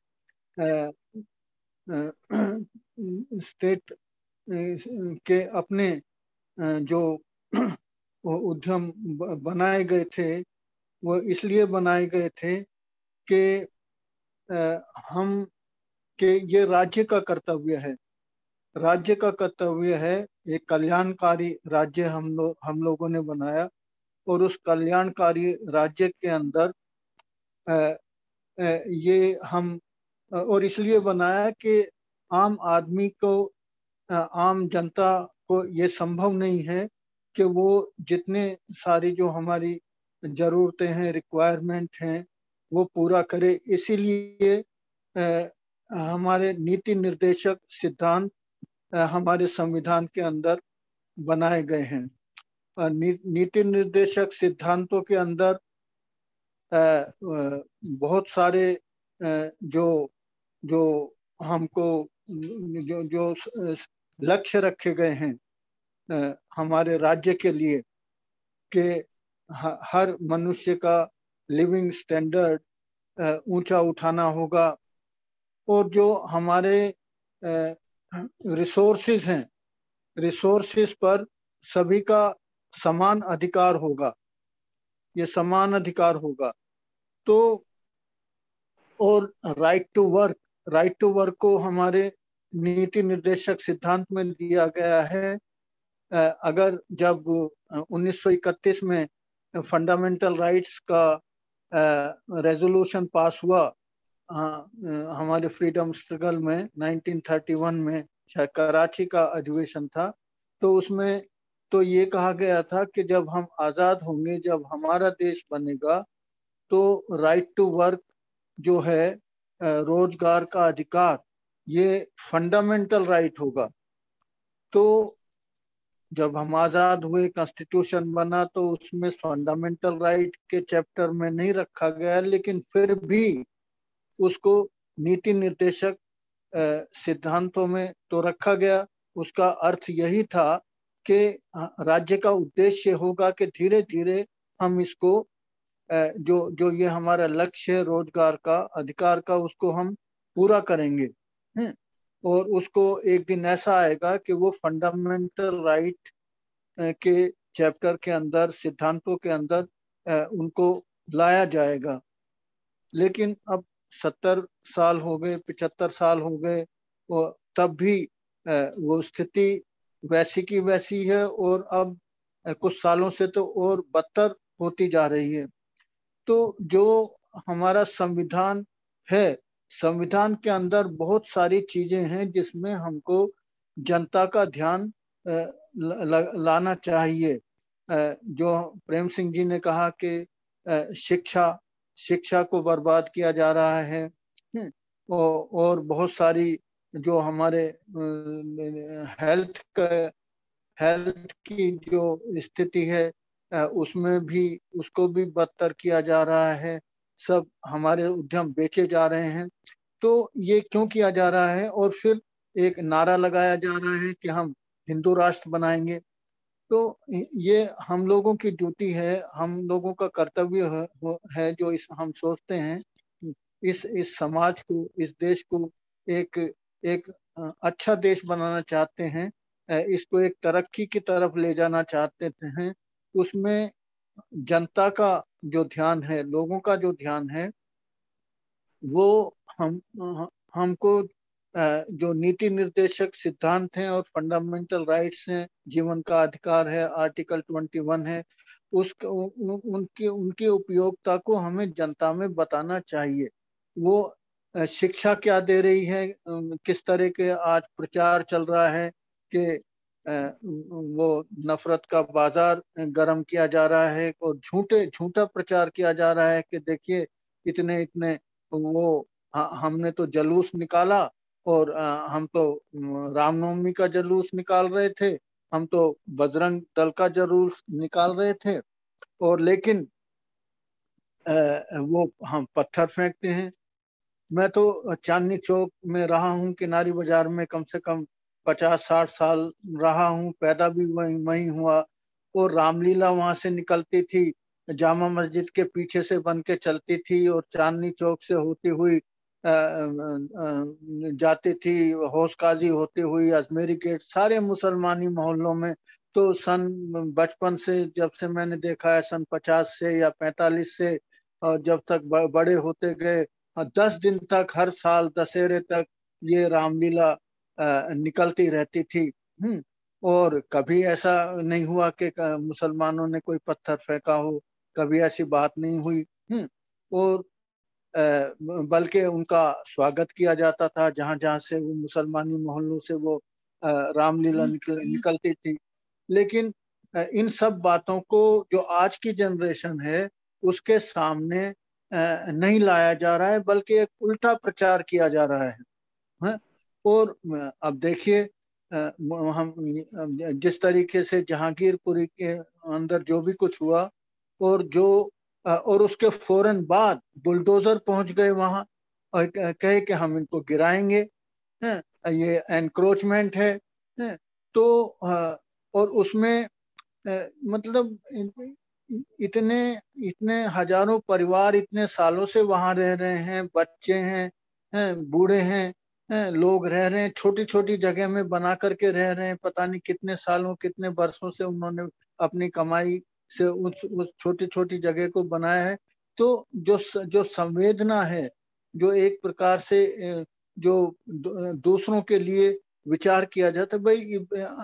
स्टेट के अपने अ, जो वो उद्यम ब- बनाए गए थे, वो इसलिए बनाए गए थे कि अ, हम के ये राज्य का कर्तव्य है, राज्य का कर्तव्य है। एक कल्याणकारी राज्य हम लोग हम लोगों ने बनाया, और उस कल्याणकारी राज्य के अंदर अ, अ, ये हम अ, और इसलिए बनाया कि आम आदमी को, अ, आम जनता को ये संभव नहीं है कि वो जितने सारी जो हमारी जरूरतें हैं, रिक्वायरमेंट हैं, वो पूरा करे। इसीलिए अ, हमारे नीति निर्देशक सिद्धांत अ, हमारे संविधान के अंदर बनाए गए हैं। अ, नी, नीति निर्देशक सिद्धांतों के अंदर अ, अ, बहुत सारे अ, जो जो हमको जो जो लक्ष्य रखे गए हैं अ, हमारे राज्य के लिए, कि ह- हर मनुष्य का लिविंग स्टैंडर्ड ऊंचा उठाना होगा, और जो हमारे रिसोर्सेज हैं, रिसोर्सेज पर सभी का समान अधिकार होगा, ये समान अधिकार होगा। तो और right to work, right to work को हमारे नीति निर्देशक सिद्धांत में दिया गया है। अ, अगर जब उन्नीस सौ इकतीस में फंडामेंटल राइट्स का रेजोल्यूशन पास हुआ, अ, अ, हमारे फ्रीडम स्ट्रगल में नाइनटीन थर्टी वन में, शायद कराची का अधिवेशन था, तो उसमें तो ये कहा गया था कि जब हम आजाद होंगे, जब हमारा देश बनेगा, तो राइट टू वर्क जो है, अ, रोजगार का अधिकार, ये फंडामेंटल राइट होगा। तो जब हम आजाद हुए, कॉन्स्टिट्यूशन बना, तो उसमें फंडामेंटल राइट के चैप्टर में नहीं रखा गया, लेकिन फिर भी उसको नीति निर्देशक अ, सिद्धांतों में तो रखा गया। उसका अर्थ यही था कि राज्य का उद्देश्य होगा कि धीरे धीरे हम इसको अ, जो जो ये हमारा लक्ष्य है रोजगार का, अधिकार का, उसको हम पूरा करेंगे। हैं? और उसको एक दिन ऐसा आएगा कि वो फंडामेंटल राइट के चैप्टर के अंदर, सिद्धांतों के अंदर अ, उनको लाया जाएगा। लेकिन अब सत्तर साल हो गए, पचहत्तर साल हो गए, और तब भी अ, वो स्थिति वैसी की वैसी है, और अब अ, कुछ सालों से तो और बदतर होती जा रही है। तो जो हमारा संविधान है, संविधान के अंदर बहुत सारी चीजें हैं जिसमें हमको जनता का ध्यान अ, ल, ल, लाना चाहिए। अ, जो प्रेम सिंह जी ने कहा कि अ, शिक्षा शिक्षा को बर्बाद किया जा रहा है, हम्म, और, और बहुत सारी जो हमारे हेल्थ का हेल्थ की जो स्थिति है, अ, उसमें भी, उसको भी बदतर किया जा रहा है। सब हमारे उद्यम बेचे जा रहे हैं। तो ये क्यों किया जा रहा है? और फिर एक नारा लगाया जा रहा है कि हम हिंदू राष्ट्र बनाएंगे। तो ये हम लोगों की ड्यूटी है, हम लोगों का कर्तव्य है, वो है जो इस हम सोचते हैं, इस इस समाज को, इस देश को एक एक अ, अच्छा देश बनाना चाहते हैं, अ, इसको एक तरक्की की तरफ ले जाना चाहते हैं। उसमें जनता का जो ध्यान है, लोगों का जो ध्यान है, वो हम हमको जो नीति निर्देशक सिद्धांत हैं और फंडामेंटल राइट्स हैं, जीवन का अधिकार है, आर्टिकल इक्कीस है, उस उन, उनकी उनकी उपयोगिता को हमें जनता में बताना चाहिए। वो शिक्षा क्या दे रही है, किस तरह के आज प्रचार चल रहा है कि वो नफरत का बाजार गर्म किया जा रहा है और झूठे झूठा प्रचार किया जा रहा है कि देखिए इतने इतने वो हमने तो जलूस निकाला और हम तो रामनवमी का जलूस निकाल रहे थे, हम तो बजरंग दल का जलूस निकाल रहे थे, और लेकिन वो हम पत्थर फेंकते हैं। मैं तो चांदनी चौक में रहा हूँ, किनारी बाजार में कम से कम पचास साठ साल रहा हूँ, पैदा भी वहीं वहीं हुआ, और रामलीला वहां से निकलती थी, जामा मस्जिद के पीछे से बन के चलती थी और चांदनी चौक से होती हुई जाती थी, होश काजी होती हुई अजमेरी गेट, सारे मुसलमानी मोहल्लों में। तो सन बचपन से जब से मैंने देखा है, सन पचास से या पैंतालीस से जब तक बड़े होते गए, दस दिन तक हर साल दशहरे तक ये रामलीला निकलती रहती थी। हम्म और कभी ऐसा नहीं हुआ कि मुसलमानों ने कोई पत्थर फेंका हो, कभी ऐसी बात नहीं हुई। हम्म और बल्कि उनका स्वागत किया जाता था, जहां जहां से वो मुसलमानी मोहल्लों से वो रामलीला निकल निकलती थी। लेकिन इन सब बातों को जो आज की जनरेशन है उसके सामने नहीं लाया जा रहा है, बल्कि एक उल्टा प्रचार किया जा रहा है, है? और अब देखिए हम जिस तरीके से जहांगीरपुरी के अंदर जो भी कुछ हुआ, और जो और उसके फौरन बाद बुलडोजर पहुंच गए वहां और कहे कि हम इनको गिराएंगे, है? ये एनक्रोचमेंट है, है? तो और उसमें मतलब इतने इतने हजारों परिवार इतने सालों से वहां रह रहे हैं, बच्चे हैं, हैं बूढ़े हैं, हैं लोग रह रहे हैं, छोटी छोटी जगह में बना करके रह रहे हैं, पता नहीं कितने सालों कितने वर्षों से उन्होंने अपनी कमाई से उस उस छोटी छोटी जगह को बनाया है। तो जो जो संवेदना है, जो एक प्रकार से जो दूसरों के लिए विचार किया जाता है, भाई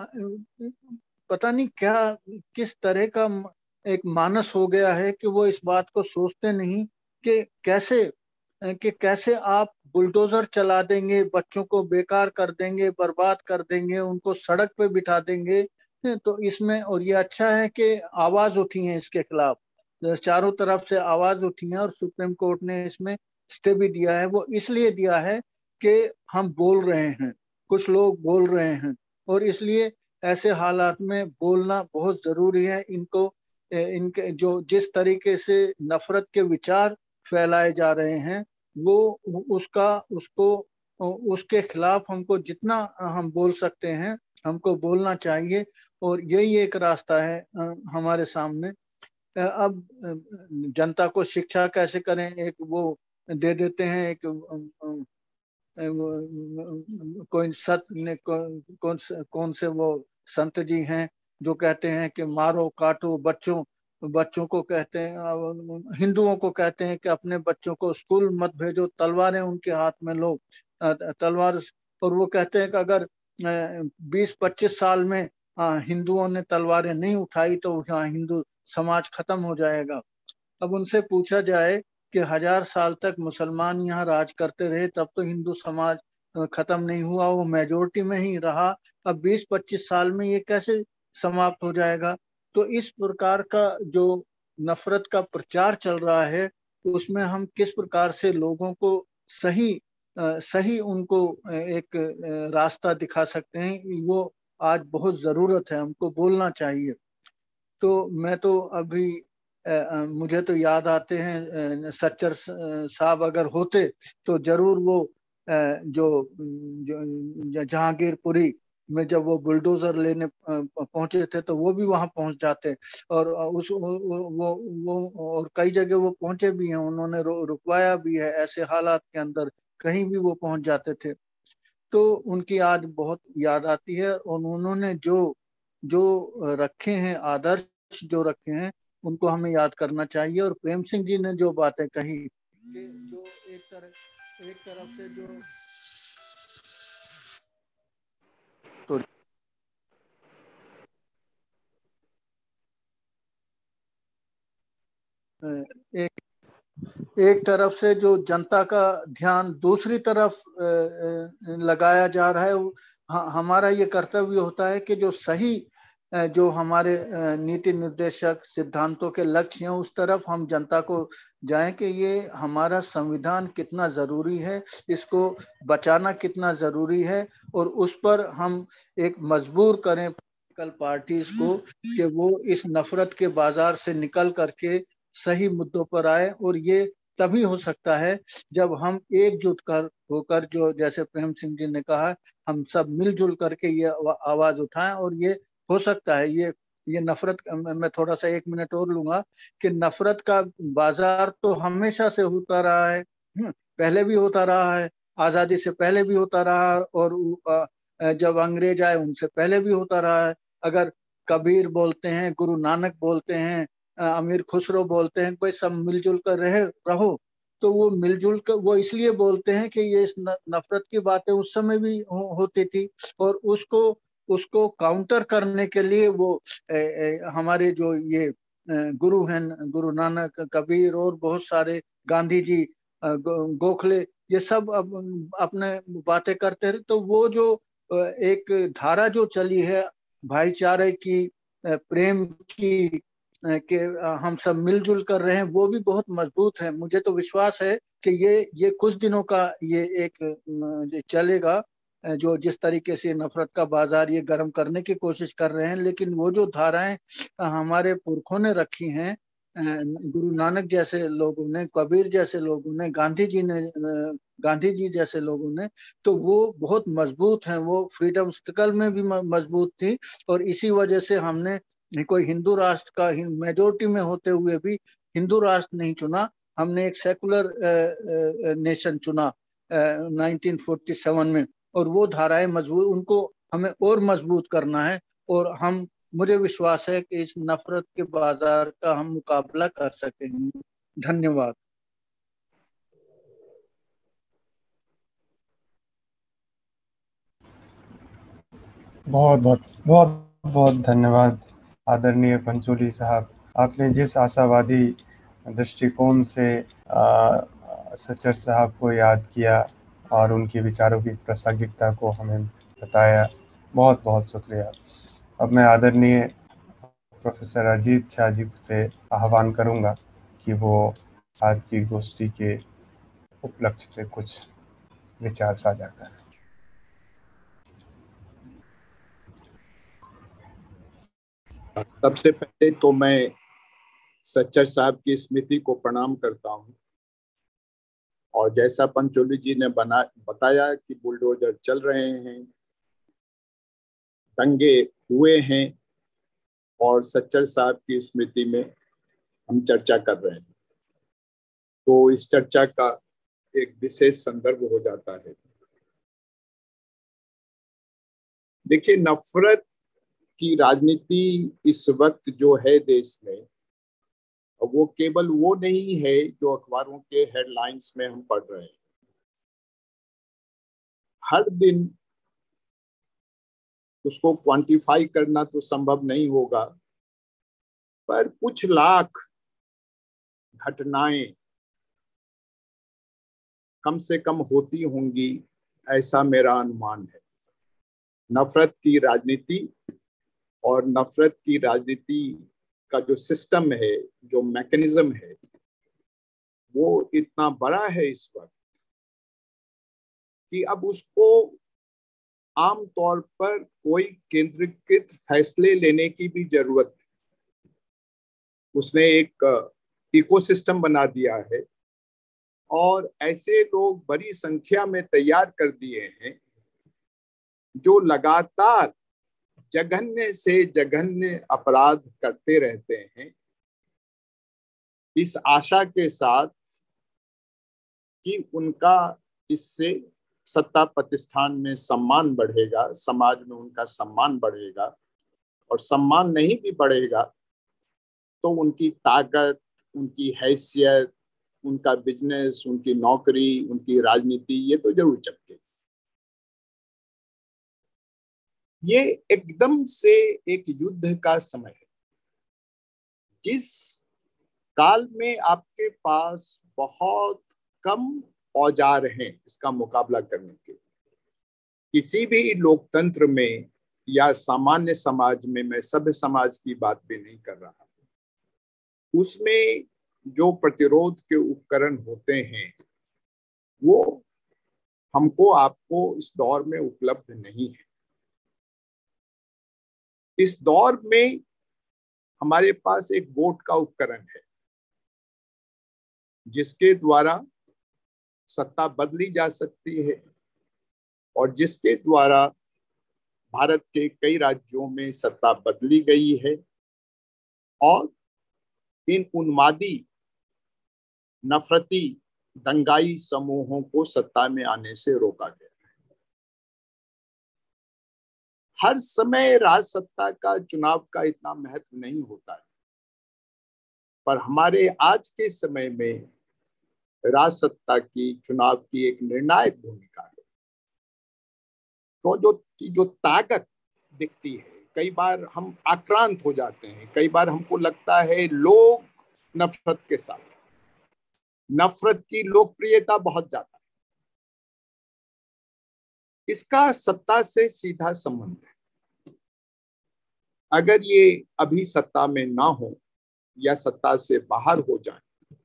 पता नहीं क्या किस तरह का एक मानस हो गया है कि वो इस बात को सोचते नहीं कि कैसे कि कैसे आप बुलडोजर चला देंगे, बच्चों को बेकार कर देंगे, बर्बाद कर देंगे, उनको सड़क पे बिठा देंगे। तो इसमें और ये अच्छा है कि आवाज उठी है इसके खिलाफ, चारों तरफ से आवाज उठी है और सुप्रीम कोर्ट ने इसमें स्टे भी दिया है। वो इसलिए दिया है कि हम बोल रहे हैं, कुछ लोग बोल रहे हैं, और इसलिए ऐसे हालात में बोलना बहुत जरूरी है। इनको इनके जो जिस तरीके से नफरत के विचार फैलाए जा रहे हैं, वो उसका उसको उसके खिलाफ हमको जितना हम बोल सकते हैं हमको बोलना चाहिए, और यही एक रास्ता है हमारे सामने। अब जनता को शिक्षा कैसे करें, एक वो दे देते हैं, एक कोई सत ने कौन से कौन से वो संत जी हैं जो कहते हैं कि मारो काटो बच्चों बच्चों को कहते हैं, हिंदुओं को कहते हैं कि अपने बच्चों को स्कूल मत भेजो, तलवारें उनके हाथ में लो तलवार। और वो कहते हैं कि अगर बीस पच्चीस साल में हिंदुओं ने तलवारें नहीं उठाई तो यहाँ हिंदू समाज खत्म हो जाएगा। अब उनसे पूछा जाए कि हजार साल तक मुसलमान यहाँ राज करते रहे, तब तो हिंदू समाज खत्म नहीं हुआ, वो मेजोरिटी में ही रहा, अब बीस पच्चीस साल में ये कैसे समाप्त हो जाएगा? तो इस प्रकार का जो नफरत का प्रचार चल रहा है, उसमें हम किस प्रकार से लोगों को सही सही उनको एक रास्ता दिखा सकते हैं, वो आज बहुत जरूरत है, हमको बोलना चाहिए। तो मैं तो अभी आ, मुझे तो याद आते हैं सच्चर साहब अगर होते तो जरूर वो आ, जो, जो जहांगीरपुरी में जब वो बुलडोजर लेने पहुंचे थे तो वो भी वहां पहुंच जाते, और उस वो वो, वो और कई जगह वो पहुंचे भी हैं, उन्होंने रुकवाया भी है, ऐसे हालात के अंदर कहीं भी वो पहुंच जाते थे। तो उनकी आज बहुत याद आती है, और उन्होंने जो जो रखे हैं आदर्श जो रखे हैं उनको हमें याद करना चाहिए। और प्रेम सिंह जी ने जो बातें कही कि जो एक तरह एक तरफ से जो एक तरफ से जो जनता का ध्यान दूसरी तरफ लगाया जा रहा है, हमारा ये कर्तव्य होता है कि जो सही जो हमारे नीति निर्देशक सिद्धांतों के लक्ष्य हैं उस तरफ हम जनता को जाएं कि ये हमारा संविधान कितना जरूरी है, इसको बचाना कितना जरूरी है, और उस पर हम एक मजबूर करें पॉलिटिकल पार्टीज को कि वो इस नफरत के बाजार से निकल करके सही मुद्दों पर आए। और ये तभी हो सकता है जब हम एकजुट कर होकर, जो जैसे प्रेम सिंह जी ने कहा, हम सब मिलजुल करके ये आवाज उठाएं। और ये हो सकता है, ये ये नफरत, मैं थोड़ा सा एक मिनट और लूंगा कि नफरत का बाजार तो हमेशा से होता रहा है, पहले भी होता रहा है, आजादी से पहले भी होता रहा, और जब अंग्रेज आए उनसे पहले भी होता रहा है। अगर कबीर बोलते हैं, गुरु नानक बोलते हैं, अमीर खुसरो बोलते हैं, भाई सब मिलजुल कर रहे रहो, तो वो मिलजुल कर वो इसलिए बोलते हैं कि ये नफरत की बातें उस समय भी हो, होती थी, और उसको उसको काउंटर करने के लिए वो ए, ए, हमारे जो ये गुरु हैं, गुरु नानक, कबीर और बहुत सारे, गांधी जी, गोखले, ये सब अब अपने बातें करते रहे। तो वो जो एक धारा जो चली है भाईचारे की, प्रेम की, कि हम सब मिलजुल कर रहे हैं, वो भी बहुत मजबूत है। मुझे तो विश्वास है कि ये ये कुछ दिनों का ये एक चलेगा, जो जिस तरीके से नफरत का बाजार ये गर्म करने की कोशिश कर रहे हैं, लेकिन वो जो धाराएं हमारे पुरखों ने रखी हैं, गुरु नानक जैसे लोगों ने, कबीर जैसे लोगों ने, गांधी जी ने, गांधी जी जैसे लोगों ने, तो वो बहुत मजबूत हैं। वो फ्रीडम स्ट्रगल में भी मजबूत थी, और इसी वजह से हमने कोई हिंदू राष्ट्र का मेजोरिटी में होते हुए भी हिंदू राष्ट्र नहीं चुना, हमने एक सेकुलर नेशन चुना नाइनटीन फोर्टी सेवन में। और वो धाराएं मजबूत, उनको हमें और मजबूत करना है, और हम, मुझे विश्वास है कि इस नफरत के बाजार का हम मुकाबला कर सकेंगे। धन्यवाद। बहुत बहुत बहुत बहुत धन्यवाद आदरणीय पंचोली साहब। आपने जिस आशावादी दृष्टिकोण से सच्चर साहब को याद किया और उनके विचारों की प्रासंगिकता को हमें बताया, बहुत बहुत शुक्रिया। अब मैं आदरणीय प्रोफेसर अजीत झा जी से आह्वान करूंगा कि वो आज की गोष्ठी के उपलक्ष्य पे कुछ विचार साझा करें। सबसे पहले तो मैं सच्चर साहब की स्मृति को प्रणाम करता हूं, और जैसा पंचोली जी ने बना बताया कि बुलडोजर चल रहे हैं, दंगे हुए हैं, और सच्चर साहब की स्मृति में हम चर्चा कर रहे हैं, तो इस चर्चा का एक विशेष संदर्भ हो जाता है। देखिए, नफरत की राजनीति इस वक्त जो है देश में, वो केवल वो नहीं है जो अखबारों के हेडलाइंस में हम पढ़ रहे हैं। हर दिन उसको क्वांटिफाई करना तो संभव नहीं होगा, पर कुछ लाख घटनाएं कम से कम होती होंगी, ऐसा मेरा अनुमान है। नफरत की राजनीति और नफरत की राजनीति का जो सिस्टम है, जो मैकेनिज्म है, वो इतना बड़ा है इस वक्त कि अब उसको आम तौर पर कोई केंद्रीकृत फैसले लेने की भी जरूरत है। उसने एक इकोसिस्टम बना दिया है, और ऐसे लोग बड़ी संख्या में तैयार कर दिए हैं जो लगातार जघन्य से जघन्य अपराध करते रहते हैं, इस आशा के साथ कि उनका इससे सत्ता प्रतिष्ठान में सम्मान बढ़ेगा, समाज में उनका सम्मान बढ़ेगा, और सम्मान नहीं भी बढ़ेगा तो उनकी ताकत, उनकी हैसियत, उनका बिजनेस, उनकी नौकरी, उनकी राजनीति, ये तो जरूर चमके। ये एकदम से एक युद्ध का समय है। जिस काल में आपके पास बहुत कम औजार हैं इसका मुकाबला करने के। किसी भी लोकतंत्र में या सामान्य समाज में, मैं सभ्य समाज की बात भी नहीं कर रहा, उसमें जो प्रतिरोध के उपकरण होते हैं वो हमको आपको इस दौर में उपलब्ध नहीं है। इस दौर में हमारे पास एक वोट का उपकरण है जिसके द्वारा सत्ता बदली जा सकती है और जिसके द्वारा भारत के कई राज्यों में सत्ता बदली गई है और इन उन्मादी नफरती दंगाई समूहों को सत्ता में आने से रोका गया है। हर समय राज सत्ता का चुनाव का इतना महत्व नहीं होता है, पर हमारे आज के समय में राज सत्ता की चुनाव की एक निर्णायक भूमिका है। तो जो जो ताकत दिखती है, कई बार हम आक्रांत हो जाते हैं, कई बार हमको लगता है लोग नफरत के साथ, नफरत की लोकप्रियता बहुत ज्यादा है, इसका सत्ता से सीधा संबंध है। अगर ये अभी सत्ता में ना हो या सत्ता से बाहर हो जाए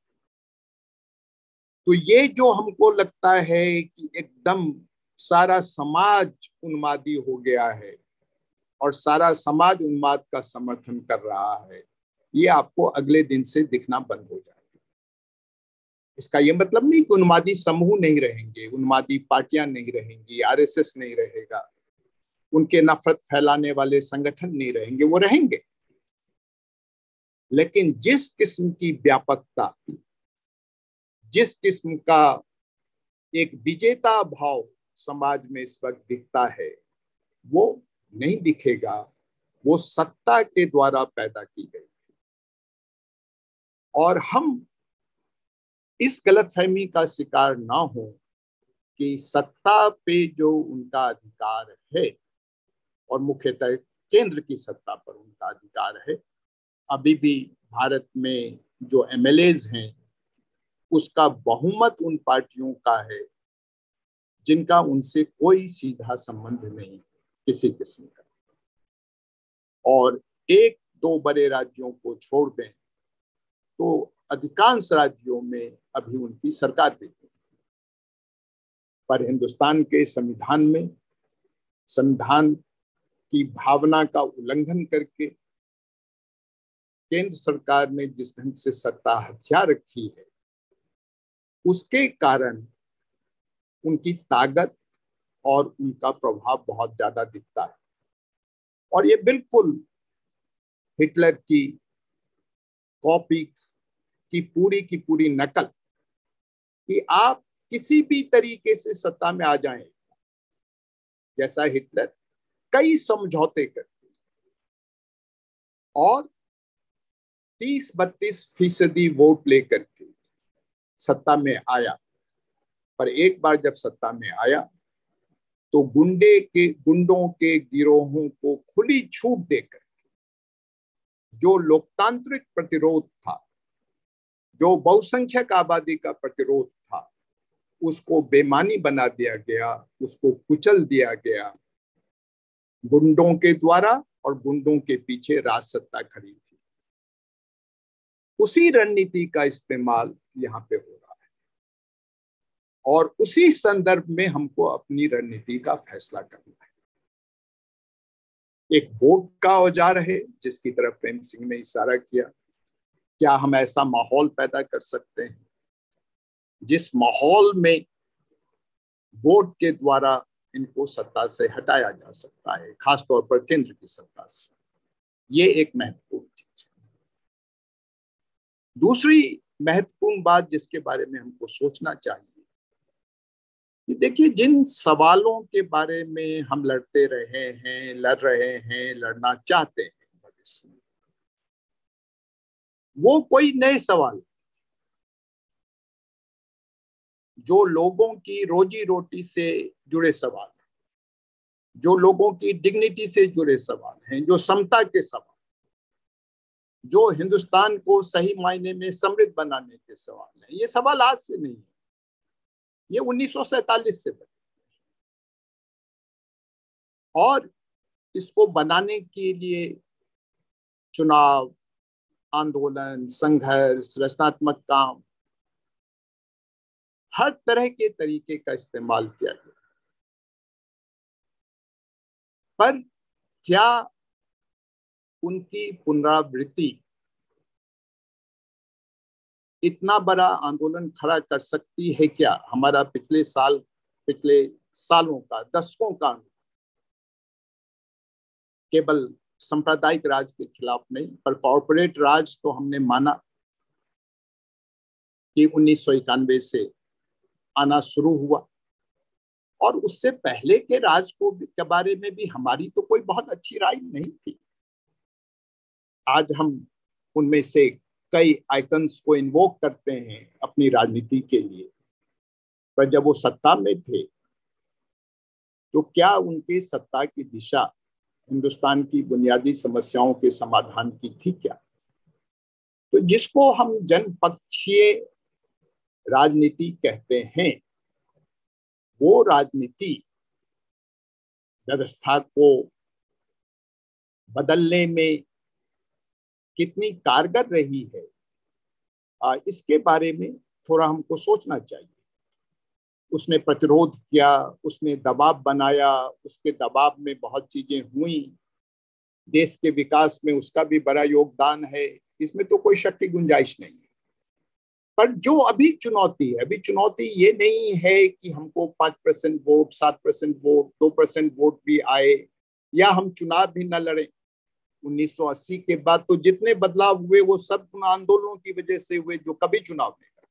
तो ये जो हमको लगता है कि एकदम सारा समाज उन्मादी हो गया है और सारा समाज उन्माद का समर्थन कर रहा है, ये आपको अगले दिन से दिखना बंद हो जाएगा। इसका ये मतलब नहीं कि उन्मादी समूह नहीं रहेंगे, उन्मादी पार्टियां नहीं रहेंगी, आरएसएस नहीं रहेगा, उनके नफरत फैलाने वाले संगठन नहीं रहेंगे, वो रहेंगे। लेकिन जिस किस्म की व्यापकता, जिस किस्म का एक विजेता भाव समाज में इस वक्त दिखता है, वो नहीं दिखेगा, वो सत्ता के द्वारा पैदा की गई। और हम इस गलतफहमी का शिकार ना हो कि सत्ता पे जो उनका अधिकार है और मुख्यतः केंद्र की सत्ता पर उनका अधिकार है, अभी भी भारत में जो एमएलएज हैं उसका बहुमत उन पार्टियों का है जिनका उनसे कोई सीधा संबंध नहीं किसी किस्म का। और एक दो बड़े राज्यों को छोड़ दें तो अधिकांश राज्यों में अभी उनकी सरकार भी है। पर हिंदुस्तान के संविधान में, संविधान की भावना का उल्लंघन करके केंद्र सरकार ने जिस ढंग से सत्ता हथिया रखी है, उसके कारण उनकी ताकत और उनका प्रभाव बहुत ज्यादा दिखता है। और ये बिल्कुल हिटलर की कॉपी की पूरी की पूरी नकल कि आप किसी भी तरीके से सत्ता में आ जाएं, जैसा हिटलर कई समझौते करते और तीस बत्तीस फीसदी वोट लेकर के सत्ता में आया। पर एक बार जब सत्ता में आया तो गुंडे के गुंडों के गिरोहों को खुली छूट देकर जो लोकतांत्रिक प्रतिरोध था, जो बहुसंख्यक आबादी का प्रतिरोध था, उसको बेमानी बना दिया गया, उसको कुचल दिया गया गुंडों के द्वारा, और गुंडों के पीछे राज सत्ता खड़ी थी। उसी रणनीति का इस्तेमाल यहाँ पे हो रहा है और उसी संदर्भ में हमको अपनी रणनीति का फैसला करना है। एक वोट का औजार है जिसकी तरफ प्रेम सिंह ने इशारा किया। क्या हम ऐसा माहौल पैदा कर सकते हैं जिस माहौल में वोट के द्वारा इनको सत्ता से हटाया जा सकता है, खासतौर पर केंद्र की सत्ता से? ये एक महत्वपूर्ण चीज है। दूसरी महत्वपूर्ण बात जिसके बारे में हमको सोचना चाहिए, देखिए, जिन सवालों के बारे में हम लड़ते रहे हैं, लड़ रहे हैं, लड़ना चाहते हैं भविष्य में, वो कोई नए सवाल जो लोगों की रोजी रोटी से जुड़े सवाल, जो लोगों की डिग्निटी से जुड़े सवाल हैं, जो समता के सवाल, जो हिंदुस्तान को सही मायने में समृद्ध बनाने के सवाल है। ये सवाल आज से नहीं है, ये उन्नीस सौ सैतालीस से बने और इसको बनाने के लिए चुनाव, आंदोलन, संघर्ष, रचनात्मक काम, हर तरह के तरीके का इस्तेमाल किया गया। पर क्या उनकी पुनरावृत्ति इतना बड़ा आंदोलन खड़ा कर सकती है क्या? हमारा पिछले साल पिछले सालों का, दशकों का केवल सांप्रदायिक राज के खिलाफ नहीं, पर कॉर्पोरेट राज तो हमने माना कि उन्नीस सौ इक्यानवे से आना शुरू हुआ, और उससे पहले के राज को के बारे में भी हमारी तो कोई बहुत अच्छी राय नहीं थी। आज हम उनमें से कई आइकन्स को इन्वोक करते हैं अपनी राजनीति के लिए, पर जब वो सत्ता में थे तो क्या उनकी सत्ता की दिशा हिंदुस्तान की बुनियादी समस्याओं के समाधान की थी क्या? तो जिसको हम जनपक्षीय राजनीति कहते हैं, वो राजनीति व्यवस्था को बदलने में कितनी कारगर रही है, आ, इसके बारे में थोड़ा हमको सोचना चाहिए। उसने प्रतिरोध किया, उसने दबाव बनाया, उसके दबाव में बहुत चीजें हुई, देश के विकास में उसका भी बड़ा योगदान है, इसमें तो कोई शक की गुंजाइश नहीं है। पर जो अभी चुनौती है, अभी चुनौती ये नहीं है कि हमको पांच परसेंट वोट, सात परसेंट वोट, दो परसेंट वोट भी आए, या हम चुनाव भी न लड़े। उन्नीस सौ अस्सी के बाद तो जितने बदलाव हुए वो सब उन आंदोलनों की वजह से हुए जो कभी चुनाव नहीं लड़े।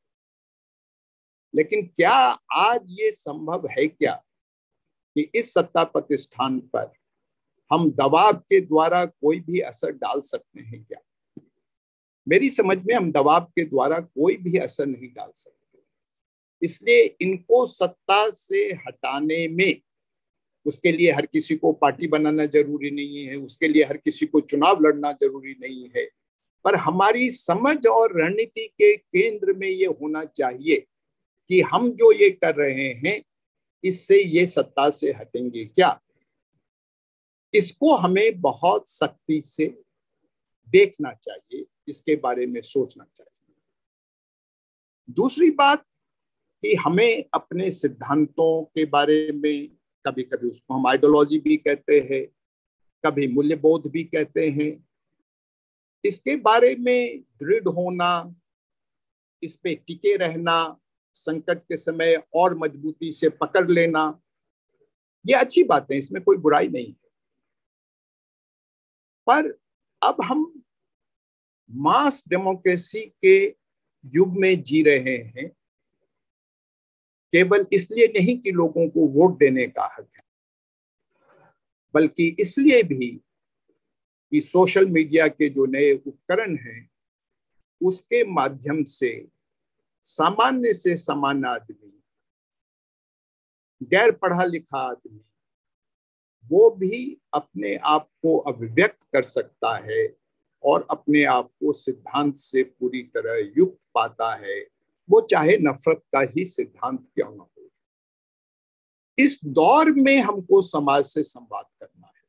लेकिन क्या आज ये संभव है क्या कि इस सत्ता प्रतिष्ठान पर हम दबाव के द्वारा कोई भी असर डाल सकते हैं क्या? मेरी समझ में हम दबाव के द्वारा कोई भी असर नहीं डाल सकते। इसलिए इनको सत्ता से हटाने में, उसके लिए हर किसी को पार्टी बनाना जरूरी नहीं है, उसके लिए हर किसी को चुनाव लड़ना जरूरी नहीं है, पर हमारी समझ और रणनीति के केंद्र में ये होना चाहिए कि हम जो ये कर रहे हैं इससे ये सत्ता से हटेंगे क्या। इसको हमें बहुत सख्ती से देखना चाहिए, इसके बारे में सोचना चाहिए। दूसरी बात कि हमें अपने सिद्धांतों के बारे में, कभी कभी उसको हम आइडियोलॉजी भी कहते हैं, कभी मूल्यबोध भी कहते हैं, इसके बारे में दृढ़ होना, इस पे टिके रहना, संकट के समय और मजबूती से पकड़ लेना, ये अच्छी बात है, इसमें कोई बुराई नहीं है। पर अब हम मास डेमोक्रेसी के युग में जी रहे हैं, केवल इसलिए नहीं कि लोगों को वोट देने का हक है, बल्कि इसलिए भी कि सोशल मीडिया के जो नए उपकरण हैं उसके माध्यम से सामान्य से सामान्य आदमी, गैर पढ़ा लिखा आदमी, वो भी अपने आप को अभिव्यक्त कर सकता है और अपने आप को सिद्धांत से पूरी तरह युक्त पाता है, वो चाहे नफरत का ही सिद्धांत क्यों न हो। इस दौर में हमको समाज से संवाद करना है,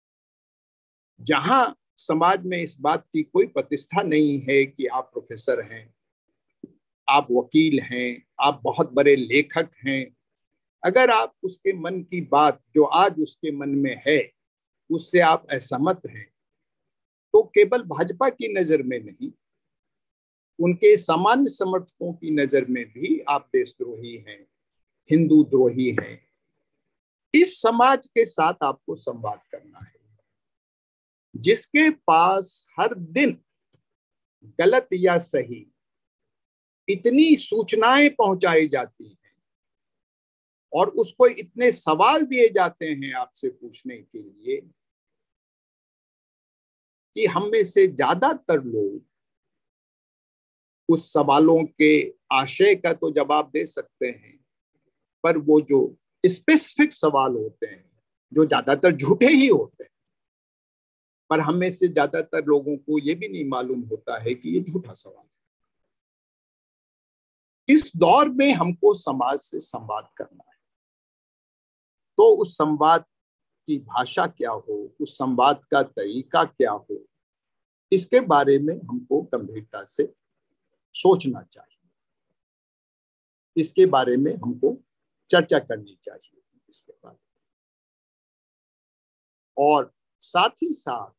जहां समाज में इस बात की कोई प्रतिष्ठा नहीं है कि आप प्रोफेसर हैं, आप वकील हैं, आप बहुत बड़े लेखक हैं। अगर आप उसके मन की बात जो आज उसके मन में है उससे आप असहमत हैं, तो केवल भाजपा की नजर में नहीं, उनके सामान्य समर्थकों की नजर में भी आप देशद्रोही हैं, हिंदू द्रोही हैं। इस समाज के साथ आपको संवाद करना है, जिसके पास हर दिन गलत या सही इतनी सूचनाएं पहुंचाई जाती हैं और उसको इतने सवाल दिए जाते हैं आपसे पूछने के लिए कि हम में से ज्यादातर लोग उस सवालों के आशय का तो जवाब दे सकते हैं, पर वो जो स्पेसिफिक सवाल होते हैं जो ज्यादातर झूठे ही होते हैं, पर हमें से ज्यादातर लोगों को ये भी नहीं मालूम होता है कि ये झूठा सवाल है। इस दौर में हमको समाज से संवाद करना है, तो उस संवाद की भाषा क्या हो, उस संवाद का तरीका क्या हो, इसके बारे में हमको गंभीरता से सोचना चाहिए, इसके बारे में हमको चर्चा करनी चाहिए इसके बारे में। और साथ ही साथ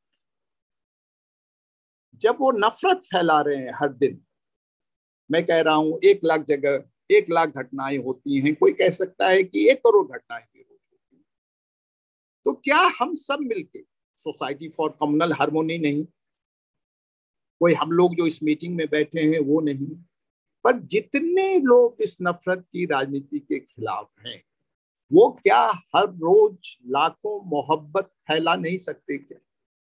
जब वो नफरत फैला रहे हैं हर दिन, मैं कह रहा हूं एक लाख जगह एक लाख घटनाएं होती हैं, कोई कह सकता है कि एक करोड़ घटनाएं भी होती हैं, तो क्या हम सब मिलके, सोसाइटी फॉर कम्युनल हार्मोनी नहीं, कोई हम लोग जो इस मीटिंग में बैठे हैं वो नहीं, पर जितने लोग इस नफरत की राजनीति के खिलाफ हैं, वो क्या हर रोज लाखों मोहब्बत फैला नहीं सकते? क्या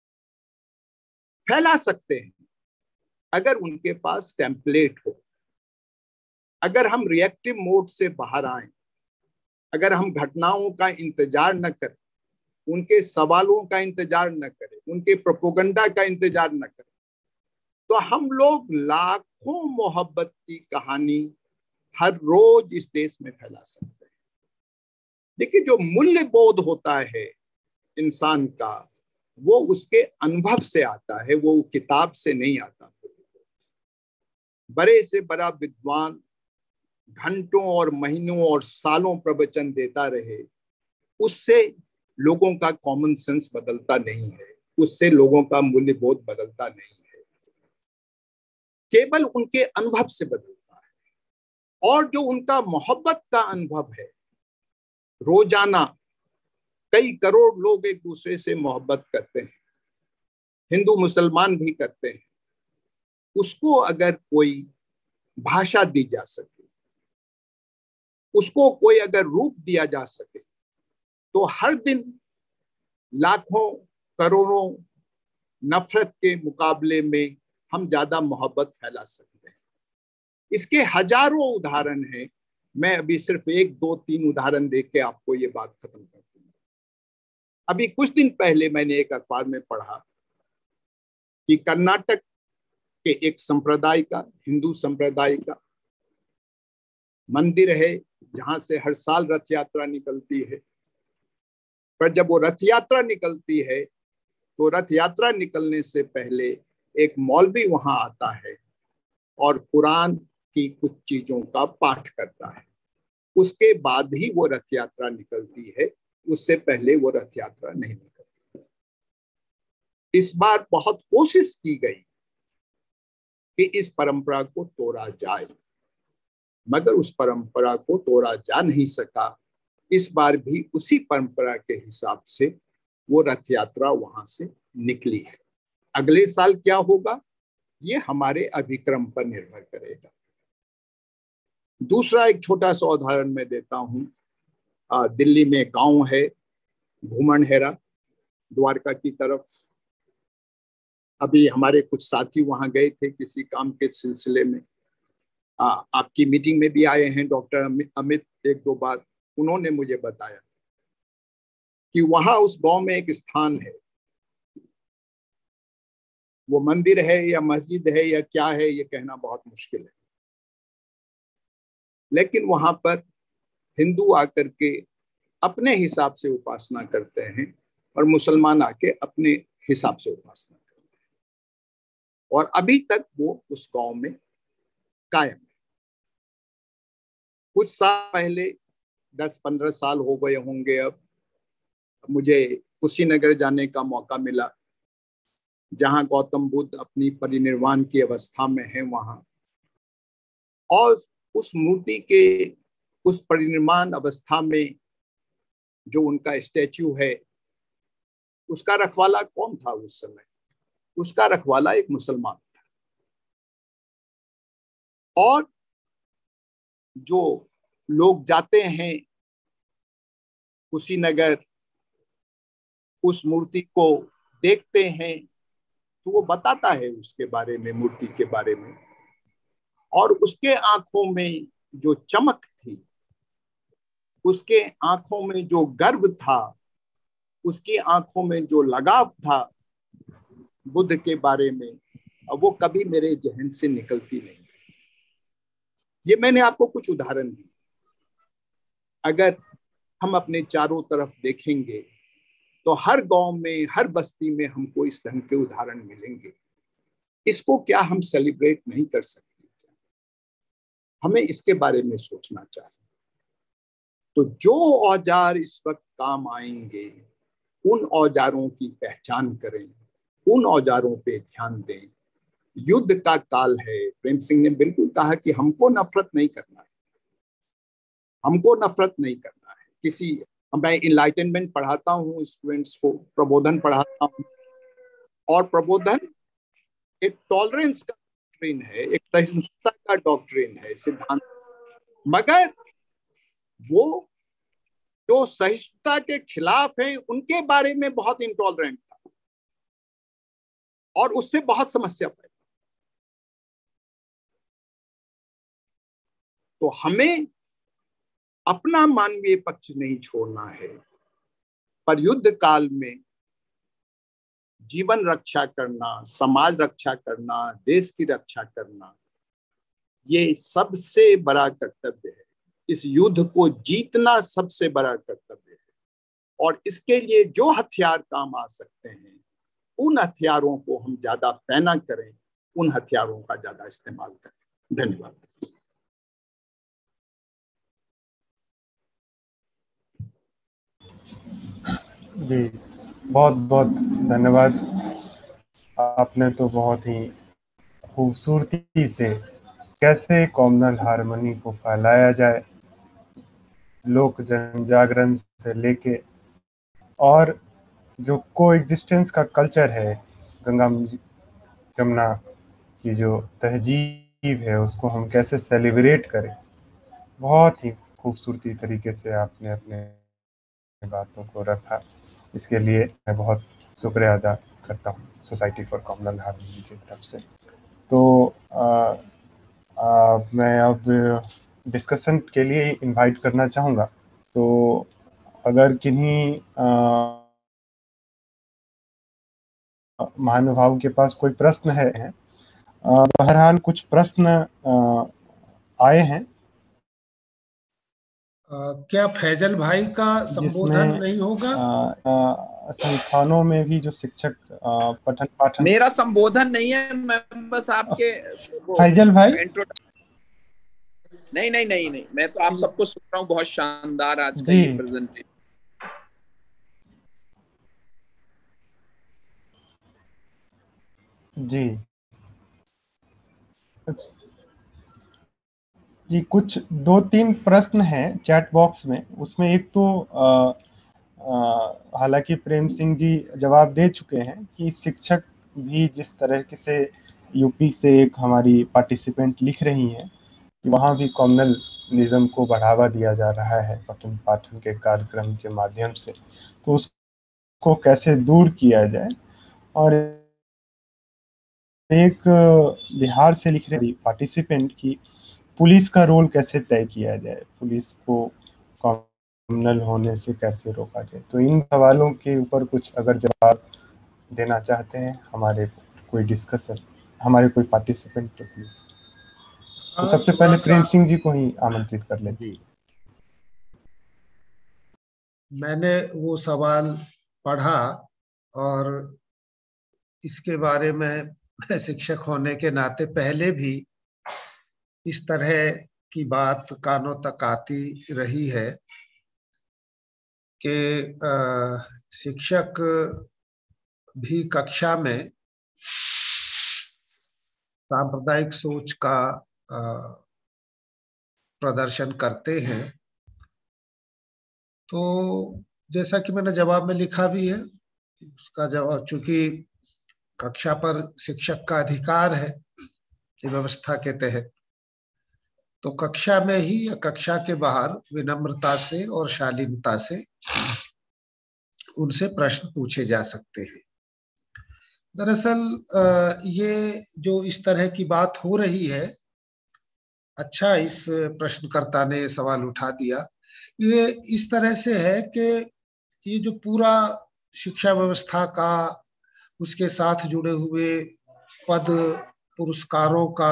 फैला सकते हैं अगर उनके पास टेम्पलेट हो, अगर हम रिएक्टिव मोड से बाहर आए, अगर हम घटनाओं का इंतजार न करें, उनके सवालों का इंतजार न करें, उनके प्रोपोगंडा का इंतजार न करें, तो हम लोग लाखों मोहब्बत की कहानी हर रोज इस देश में फैला सकते हैं। देखिए, जो मूल्य बोध होता है इंसान का, वो उसके अनुभव से आता है, वो किताब से नहीं आता। बड़े से बड़ा विद्वान घंटों और महीनों और सालों प्रवचन देता रहे, उससे लोगों का कॉमन सेंस बदलता नहीं है, उससे लोगों का मूल्य बोध बदलता नहीं है, केवल उनके अनुभव से बदलता है। और जो उनका मोहब्बत का अनुभव है, रोजाना कई करोड़ लोग एक दूसरे से मोहब्बत करते हैं, हिंदू मुसलमान भी करते हैं, उसको अगर कोई भाषा दी जा सके, उसको कोई अगर रूप दिया जा सके, तो हर दिन लाखों करोड़ों नफरत के मुकाबले में हम ज्यादा मोहब्बत फैला सकते हैं। इसके हजारों उदाहरण हैं, मैं अभी सिर्फ एक दो तीन उदाहरण देख के आपको ये बात खत्म कर दूंगा। अभी कुछ दिन पहले मैंने एक अखबार में पढ़ा कि कर्नाटक के एक संप्रदाय का, हिंदू संप्रदाय का मंदिर है, जहां से हर साल रथ यात्रा निकलती है। पर जब वो रथ यात्रा निकलती है, तो रथ यात्रा निकलने से पहले एक मौलवी वहां आता है और कुरान की कुछ चीजों का पाठ करता है। उसके बाद ही वो रथ यात्रा निकलती है, उससे पहले वो रथ यात्रा नहीं निकलती। इस बार बहुत कोशिश की गई कि इस परंपरा को तोड़ा जाए, मगर उस परंपरा को तोड़ा जा नहीं सका। इस बार भी उसी परंपरा के हिसाब से वो रथ यात्रा वहां से निकली है। अगले साल क्या होगा, ये हमारे अभिक्रम पर निर्भर करेगा। दूसरा एक छोटा सा उदाहरण मैं देता हूँ। दिल्ली में गांव है घुमनहेरा, द्वारका की तरफ। अभी हमारे कुछ साथी वहां गए थे किसी काम के सिलसिले में। आ, आपकी मीटिंग में भी आए हैं डॉक्टर अमित एक दो बार। उन्होंने मुझे बताया कि वहां उस गांव में एक स्थान है, वो मंदिर है या मस्जिद है या क्या है ये कहना बहुत मुश्किल है, लेकिन वहां पर हिंदू आकर के अपने हिसाब से उपासना करते हैं और मुसलमान आके अपने हिसाब से उपासना करते हैं, और अभी तक वो उस गांव में कायम है। कुछ साल पहले, दस पंद्रह साल हो गए होंगे अब, मुझे कुशीनगर जाने का मौका मिला, जहां गौतम बुद्ध अपनी परिनिर्वाण की अवस्था में है वहां। और उस मूर्ति के उस परिनिर्वाण अवस्था में जो उनका स्टैच्यू है, उसका रखवाला कौन था उस समय? उसका रखवाला एक मुसलमान था। और जो लोग जाते हैं कुशीनगर, उस मूर्ति को देखते हैं, तो वो बताता है उसके बारे में, मूर्ति के बारे में। और उसके आंखों में जो चमक थी, उसके आंखों में जो गर्व था, उसकी आंखों में जो लगाव था, बुद्ध के बारे में, और वो कभी मेरे जहन से निकलती नहीं। ये मैंने आपको कुछ उदाहरण दिए। अगर हम अपने चारों तरफ देखेंगे तो हर गांव में, हर बस्ती में हमको इस ढंग के उदाहरण मिलेंगे। इसको क्या हम सेलिब्रेट नहीं कर सकते? हमें इसके बारे में सोचना चाहिए। तो जो औजार इस वक्त काम आएंगे, उन औजारों की पहचान करें, उन औजारों पे ध्यान दें। युद्ध का काल है। प्रेम सिंह ने बिल्कुल कहा कि हमको नफरत नहीं करना है, हमको नफरत नहीं करना है किसी। मैं इनलाइटनमेंट पढ़ाता हूँ स्टूडेंट्स को, प्रबोधन पढ़ाता हूँ, और प्रबोधन एक टॉलरेंस का डॉक्ट्रिन है, एक सहिष्णुता का डॉक्ट्रिन है, सिद्धांत। मगर वो जो सहिष्णुता के खिलाफ हैं उनके बारे में बहुत इंटॉलरेंट था, और उससे बहुत समस्या पैदा। तो हमें अपना मानवीय पक्ष नहीं छोड़ना है, पर युद्ध काल में जीवन रक्षा करना, समाज रक्षा करना, देश की रक्षा करना, ये सबसे बड़ा कर्तव्य है। इस युद्ध को जीतना सबसे बड़ा कर्तव्य है, और इसके लिए जो हथियार काम आ सकते हैं उन हथियारों को हम ज्यादा पैना करें, उन हथियारों का ज्यादा इस्तेमाल करें। धन्यवाद। जी, बहुत बहुत धन्यवाद। आपने तो बहुत ही खूबसूरती से कैसे कॉमनल हार्मनी को फैलाया जाए, लोक जन जागरण से लेके, और जो को एग्जिस्टेंस का कल्चर है, गंगा जमुना की जो तहजीब है, उसको हम कैसे सेलिब्रेट करें, बहुत ही खूबसूरती तरीके से आपने अपने बातों को रखा। इसके लिए मैं बहुत शुक्रिया अदा करता हूँ सोसाइटी फॉर कॉमनल हार्मनी की तरफ से। तो आ, आ, मैं अब डिस्कशन के लिए इनवाइट करना चाहूँगा। तो अगर किन्हीं महानुभाव के पास कोई प्रश्न है, बहरहाल कुछ प्रश्न आए हैं। आ, क्या फैजल भाई का संबोधन नहीं होगा? संस्थानों में भी जो शिक्षक पठन पाठन। मेरा संबोधन नहीं है, मैं बस आपके फैजल भाई। नहीं नहीं नहीं नहीं मैं तो आप सबको सुन रहा हूँ। बहुत शानदार आज का जी। ये प्रेजेंटेशन। जी जी कुछ दो तीन प्रश्न हैं चैट बॉक्स में। उसमें एक तो हालांकि प्रेम सिंह जी जवाब दे चुके हैं कि शिक्षक भी जिस तरह से यूपी से एक हमारी पार्टिसिपेंट लिख रही हैं कि वहाँ भी कॉमनलिज्म को बढ़ावा दिया जा रहा है पठन पाठन के कार्यक्रम के माध्यम से, तो उसको कैसे दूर किया जाए। और एक बिहार से लिख रही पार्टिसिपेंट की पुलिस का रोल कैसे तय किया जाए, पुलिस को कॉमनल होने से कैसे रोका जाए। तो इन सवालों के ऊपर कुछ अगर जवाब देना चाहते हैं हमारे कोई डिस्कशन, हमारे कोई पार्टिसिपेंट, तो प्लीज। तो सबसे पहले प्रेम सिंह जी को ही आमंत्रित कर लेते। मैंने वो सवाल पढ़ा और इसके बारे में शिक्षक होने के नाते पहले भी इस तरह की बात कानों तक आती रही है कि शिक्षक भी कक्षा में सांप्रदायिक सोच का प्रदर्शन करते हैं। तो जैसा कि मैंने जवाब में लिखा भी है, उसका जवाब, चूंकि कक्षा पर शिक्षक का अधिकार है व्यवस्था के तहत, तो कक्षा में ही या कक्षा के बाहर विनम्रता से और शालीनता से उनसे प्रश्न पूछे जा सकते हैं। दरअसल ये जो इस तरह की बात हो रही है, अच्छा इस प्रश्नकर्ता ने सवाल उठा दिया। ये इस तरह से है कि ये जो पूरा शिक्षा व्यवस्था का उसके साथ जुड़े हुए पद पुरस्कारों का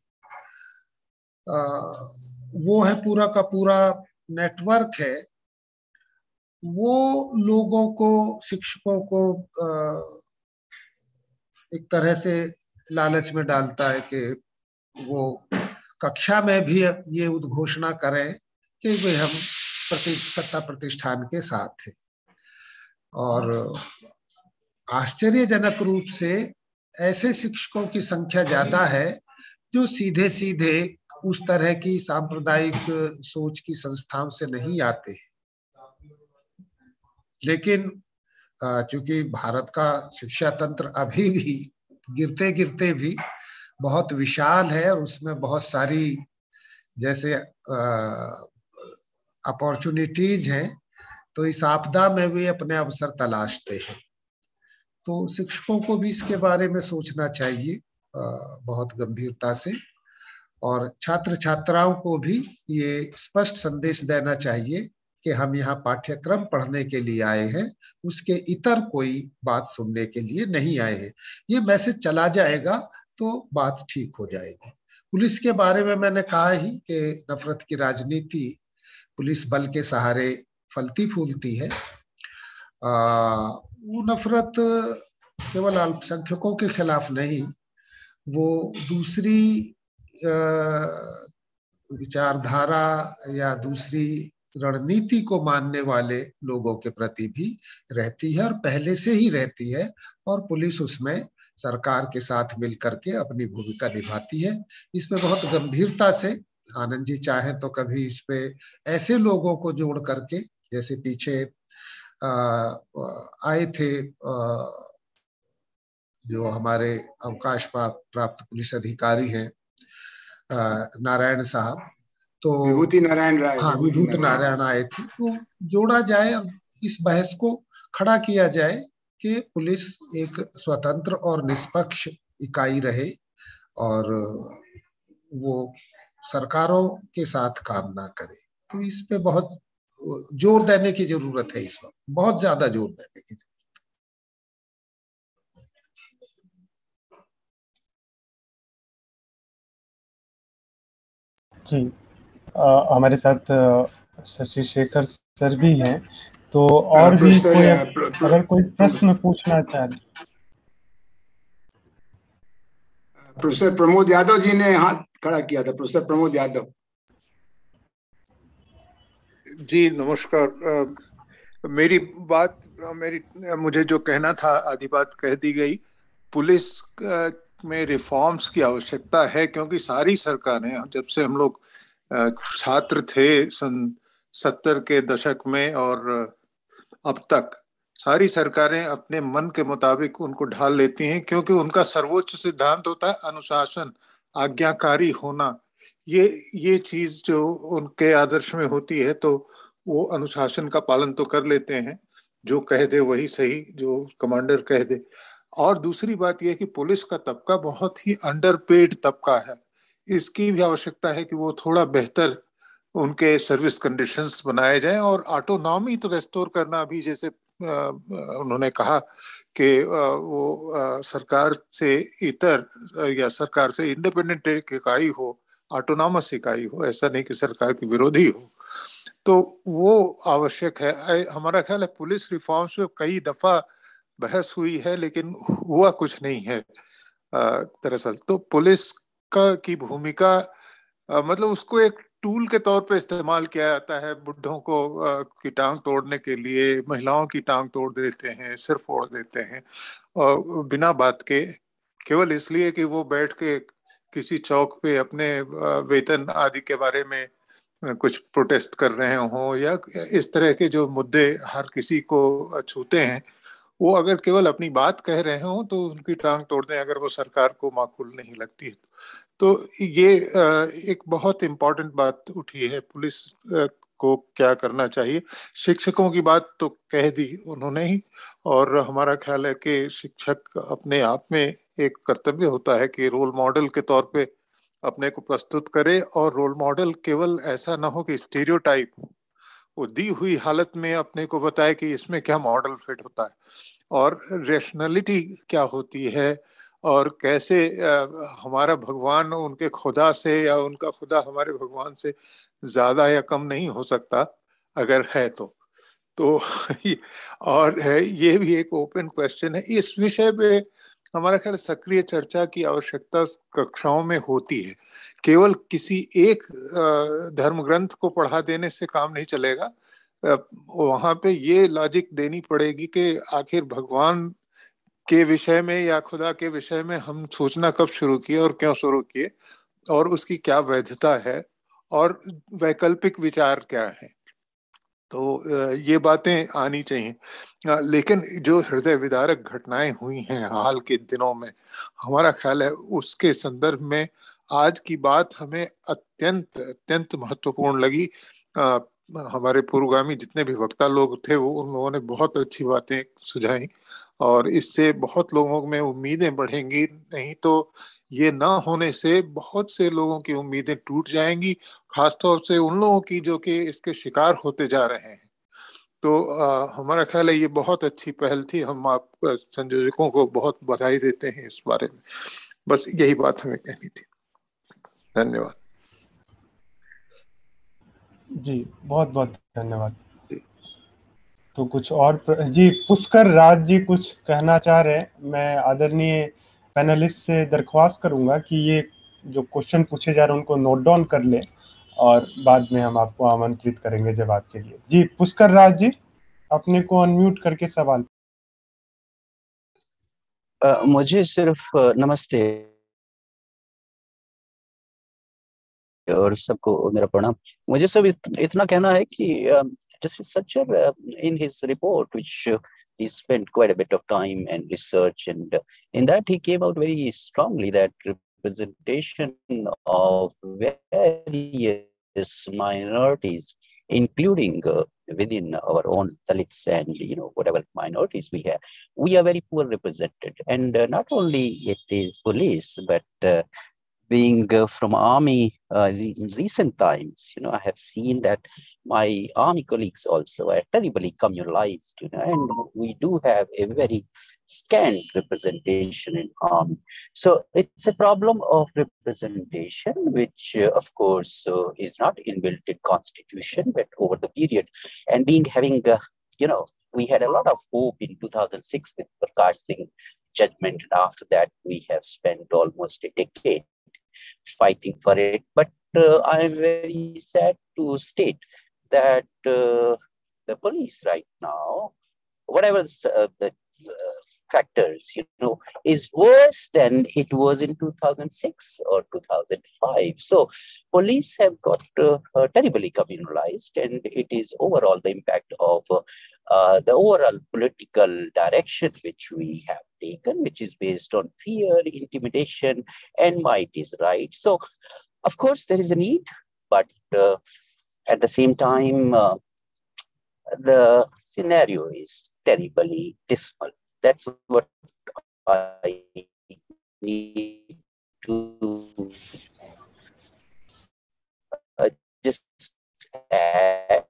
आ, वो है पूरा का पूरा नेटवर्क है, वो लोगों को, शिक्षकों को आ, एक तरह से लालच में डालता है कि वो कक्षा में भी ये उद्घोषणा करें कि वे हम प्रति सत्ता प्रतिष्ठान के साथ हैं। और आश्चर्यजनक रूप से ऐसे शिक्षकों की संख्या ज्यादा है जो सीधे सीधे उस तरह की सांप्रदायिक सोच की संस्थाओं से नहीं आते, लेकिन चूंकि भारत का शिक्षा तंत्र अभी भी गिरते गिरते भी बहुत विशाल है और उसमें बहुत सारी जैसे अपॉर्चुनिटीज हैं, तो इस आपदा में भी अपने अवसर तलाशते हैं। तो शिक्षकों को भी इसके बारे में सोचना चाहिए बहुत गंभीरता से, और छात्र छात्राओं को भी ये स्पष्ट संदेश देना चाहिए कि हम यहाँ पाठ्यक्रम पढ़ने के लिए आए हैं, उसके इतर कोई बात सुनने के लिए नहीं आए हैं। ये मैसेज चला जाएगा तो बात ठीक हो जाएगी। पुलिस के बारे में मैंने कहा ही कि नफरत की राजनीति पुलिस बल के सहारे फलती फूलती है। आ, वो नफरत केवल अल्पसंख्यकों के खिलाफ नहीं, वो दूसरी विचारधारा या दूसरी रणनीति को मानने वाले लोगों के प्रति भी रहती है और पहले से ही रहती है, और पुलिस उसमें सरकार के साथ मिलकर के अपनी भूमिका निभाती है। इसमें बहुत गंभीरता से आनंद जी चाहे तो कभी इस पे ऐसे लोगों को जोड़ करके, जैसे पीछे आए थे आ, जो हमारे अवकाश प्राप्त पुलिस अधिकारी हैं नारायण साहब, तो विभूति नारायण राय, हाँ विभूति नारायण आए थे, तो जोड़ा जाए इस बहस को खड़ा किया जाए कि पुलिस एक स्वतंत्र और निष्पक्ष इकाई रहे और वो सरकारों के साथ काम ना करे। तो इस पे बहुत जोर देने की जरूरत है, इस वक्त बहुत ज्यादा जोर देने की जरूरत। जी आ, हमारे साथ शशि शेखर सर भी हैं, तो और भी कोई अगर कोई प्रश्न पूछना चाहे। प्रोफेसर प्रमोद यादव जी ने हाथ खड़ा किया था। प्रोफेसर प्रमोद यादव जी नमस्कार। आ, मेरी बात मेरी मुझे जो कहना था आधी बात कह दी गई। पुलिस में रिफॉर्म्स की आवश्यकता है, क्योंकि सारी सरकारें, जब से हम लोग छात्र थे सन सत्तर के दशक में और अब तक, सारी सरकारें अपने मन के मुताबिक उनको ढाल लेती हैं, क्योंकि उनका सर्वोच्च सिद्धांत होता है अनुशासन, आज्ञाकारी होना। ये ये चीज जो उनके आदर्श में होती है, तो वो अनुशासन का पालन तो कर लेते हैं, जो कह दे वही सही, जो कमांडर कह दे। और दूसरी बात यह कि पुलिस का तबका बहुत ही अंडरपेड तबका है। इसकी भी आवश्यकता है कि वो थोड़ा बेहतर उनके सर्विस कंडीशंस बनाए जाएं, और ऑटोनॉमी तो रेस्टोर करना भी, जैसे उन्होंने कहा कि वो सरकार से इतर या सरकार से इंडिपेंडेंट एक इकाई हो, ऑटोनॉमस इकाई हो, ऐसा नहीं कि सरकार की विरोधी हो, तो वो आवश्यक है। हमारा ख्याल है पुलिस रिफॉर्म्स में कई दफा बहस हुई है, लेकिन हुआ कुछ नहीं है दरअसल। तो पुलिस का की भूमिका मतलब उसको एक टूल के तौर पे इस्तेमाल किया जाता है। बुढ़ों को आ, की टांग तोड़ने के लिए महिलाओं की टांग तोड़ देते हैं, सिर फोड़ देते हैं, और बिना बात के, केवल इसलिए कि वो बैठ के किसी चौक पे अपने वेतन आदि के बारे में कुछ प्रोटेस्ट कर रहे हों, या इस तरह के जो मुद्दे हर किसी को छूते हैं, वो अगर केवल अपनी बात कह रहे हों तो उनकी टांग तोड़ दें, अगर वो सरकार को माकूल नहीं लगती है। तो ये एक बहुत इम्पोर्टेंट बात उठी है, पुलिस को क्या करना चाहिए। शिक्षकों की बात तो कह दी उन्होंने ही, और हमारा ख्याल है कि शिक्षक अपने आप में एक कर्तव्य होता है कि रोल मॉडल के तौर पे अपने को प्रस्तुत करे, और रोल मॉडल केवल ऐसा ना हो कि स्टीरियोटाइप हो, वो दी हुई हालत में अपने को बताए कि इसमें क्या मॉडल फिट होता है और रैशनैलिटी क्या होती है और कैसे हमारा भगवान उनके खुदा से या उनका खुदा हमारे भगवान से ज्यादा या कम नहीं हो सकता अगर है तो तो और है ये भी एक ओपन क्वेश्चन है। इस विषय पे हमारा ख्याल सक्रिय चर्चा की आवश्यकता कक्षाओं में होती है। केवल किसी एक धर्म ग्रंथ को पढ़ा देने से काम नहीं चलेगा, वहां पे ये लॉजिक देनी पड़ेगी कि आखिर भगवान के विषय में या खुदा के विषय में हम सोचना कब शुरू किए और क्यों शुरू किए और उसकी क्या वैधता है और वैकल्पिक विचार क्या है। तो ये बातें आनी चाहिए। लेकिन जो हृदय विदारक घटनाएं हुई हैं हाल के दिनों में, हमारा ख्याल है उसके संदर्भ में आज की बात हमें अत्यंत अत्यंत महत्वपूर्ण लगी। आ, हमारे पूर्वगामी जितने भी वक्ता लोग थे वो उन लोगों ने बहुत अच्छी बातें सुझाई और इससे बहुत लोगों में उम्मीदें बढ़ेंगी। नहीं तो ये ना होने से बहुत से लोगों की उम्मीदें टूट जाएंगी, खासतौर से उन लोगों की जो कि इसके शिकार होते जा रहे हैं। तो आ, हमारा ख्याल है ये बहुत अच्छी पहल थी। हम आप संयोजकों को बहुत बधाई देते हैं इस बारे में। बस यही बात हमें कहनी थी। धन्यवाद जी, बहुत बहुत धन्यवाद। तो कुछ और प्र... जी पुष्कर राज जी कुछ कहना चाह रहे हैं। मैं आदरणीय पैनलिस्ट से दरख्वास्त करूंगा कि ये जो क्वेश्चन पूछे जा रहे हैं उनको नोट डाउन कर ले और बाद में हम आपको आमंत्रित करेंगे जवाब के लिए। जी पुष्कर राज जी, अपने को अनम्यूट करके सवाल। uh, मुझे सिर्फ नमस्ते और सबको मेरा प्रणाम। मुझे सब इत, इतना कहना है कि Justice Satcher, uh, in his report, which uh, he spent quite a bit of time and research, and uh, in that he came out very strongly that representation of various minorities, including uh, within our own Dalits and you know whatever minorities we have, we are very poor represented. And uh, not only it is police, but uh, being uh, from army uh, in recent times, you know, I have seen that my army colleagues also are terribly communalized, you know, and we do have a very scant representation in army. So it's a problem of representation, which uh, of course uh, is not inbuilt in constitution, but over the period, and being having, uh, you know, we had a lot of hope in two thousand six with Prakash Singh judgment, and after that we have spent almost a decade fighting for it. But uh, I am very sad to state that uh, the police right now, whatever the, uh, the uh, factors, you know, is worse than it was in two thousand six or two thousand five. So police have got uh, uh, terribly communalized, and it is overall the impact of uh, uh, the overall political direction which we have taken, which is based on fear, intimidation, and might is right. So, of course, there is a need, but uh, at the same time, uh, the scenario is terribly dismal. That's what I need to uh, just add.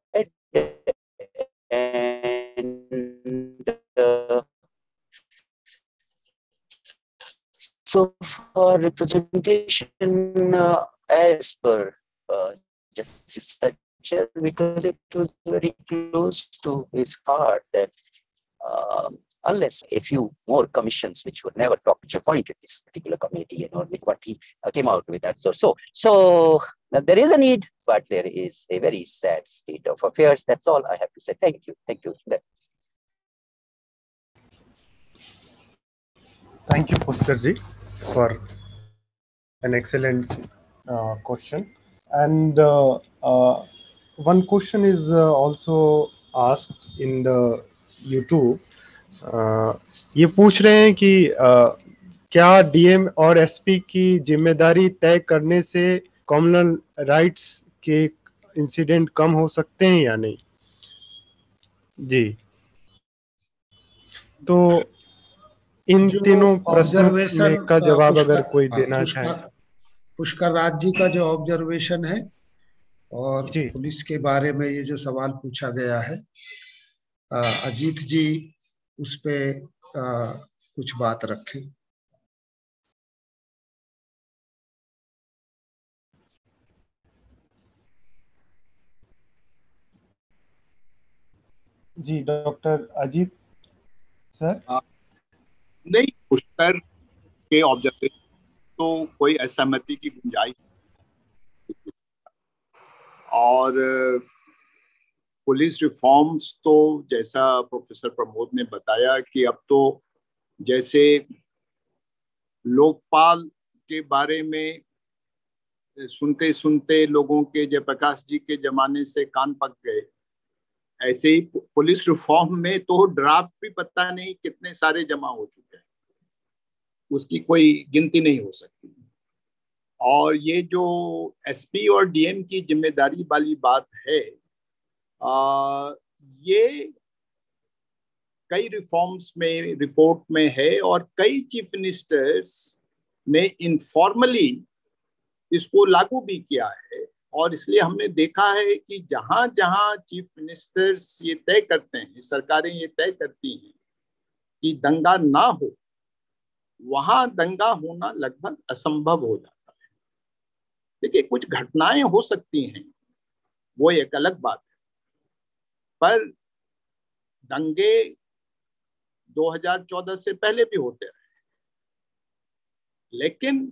And uh, so for representation, uh, as per uh, Justice Satcher, because it was very close to his heart that uh, unless a few more commissions which were never talked, which appointed this particular committee, and all with what he uh, came out with that. So, so, so uh, there is a need, but there is a very sad state of affairs. That's all I have to say. Thank you. Thank you. Thank you, Pushkar ji, for an excellent uh, question. And uh, uh, one question is uh, also asked in the YouTube. uh, ये पूछ रहे हैं कि uh, क्या डीएम और एसपी की जिम्मेदारी तय करने से कॉमनल राइट्स के इंसिडेंट कम हो सकते हैं या नहीं। जी, तो इन तीनों प्रश्नों में का जवाब अगर कोई देना चाहे। पुष्कर राज जी का जो ऑब्जर्वेशन है और पुलिस के बारे में ये जो सवाल पूछा गया है, अजीत जी उस पे आ, कुछ बात रखें। जी डॉक्टर अजीत सर। नहीं, पुष्कर के ऑब्जर्वेशन तो कोई असहमति की गुंजाइश, और पुलिस रिफॉर्म्स तो जैसा प्रोफेसर प्रमोद ने बताया कि अब तो जैसे लोकपाल के बारे में सुनते सुनते लोगों के जयप्रकाश जी के जमाने से कान पक गए, ऐसे ही पुलिस रिफॉर्म में तो ड्राफ्ट भी पता नहीं कितने सारे जमा हो चुके हैं, उसकी कोई गिनती नहीं हो सकती। और ये जो एसपी और डीएम की जिम्मेदारी वाली बात है, आ, ये कई रिफॉर्म्स में रिपोर्ट में है और कई चीफ मिनिस्टर्स ने इनफॉर्मली इसको लागू भी किया है। और इसलिए हमने देखा है कि जहां जहां चीफ मिनिस्टर्स ये तय करते हैं, सरकारें ये तय करती हैं कि दंगा ना हो, वहां दंगा होना लगभग असंभव हो जाता है। देखिए, कुछ घटनाएं हो सकती हैं, वो एक अलग बात है, पर दंगे दो हज़ार चौदह से पहले भी होते रहे, लेकिन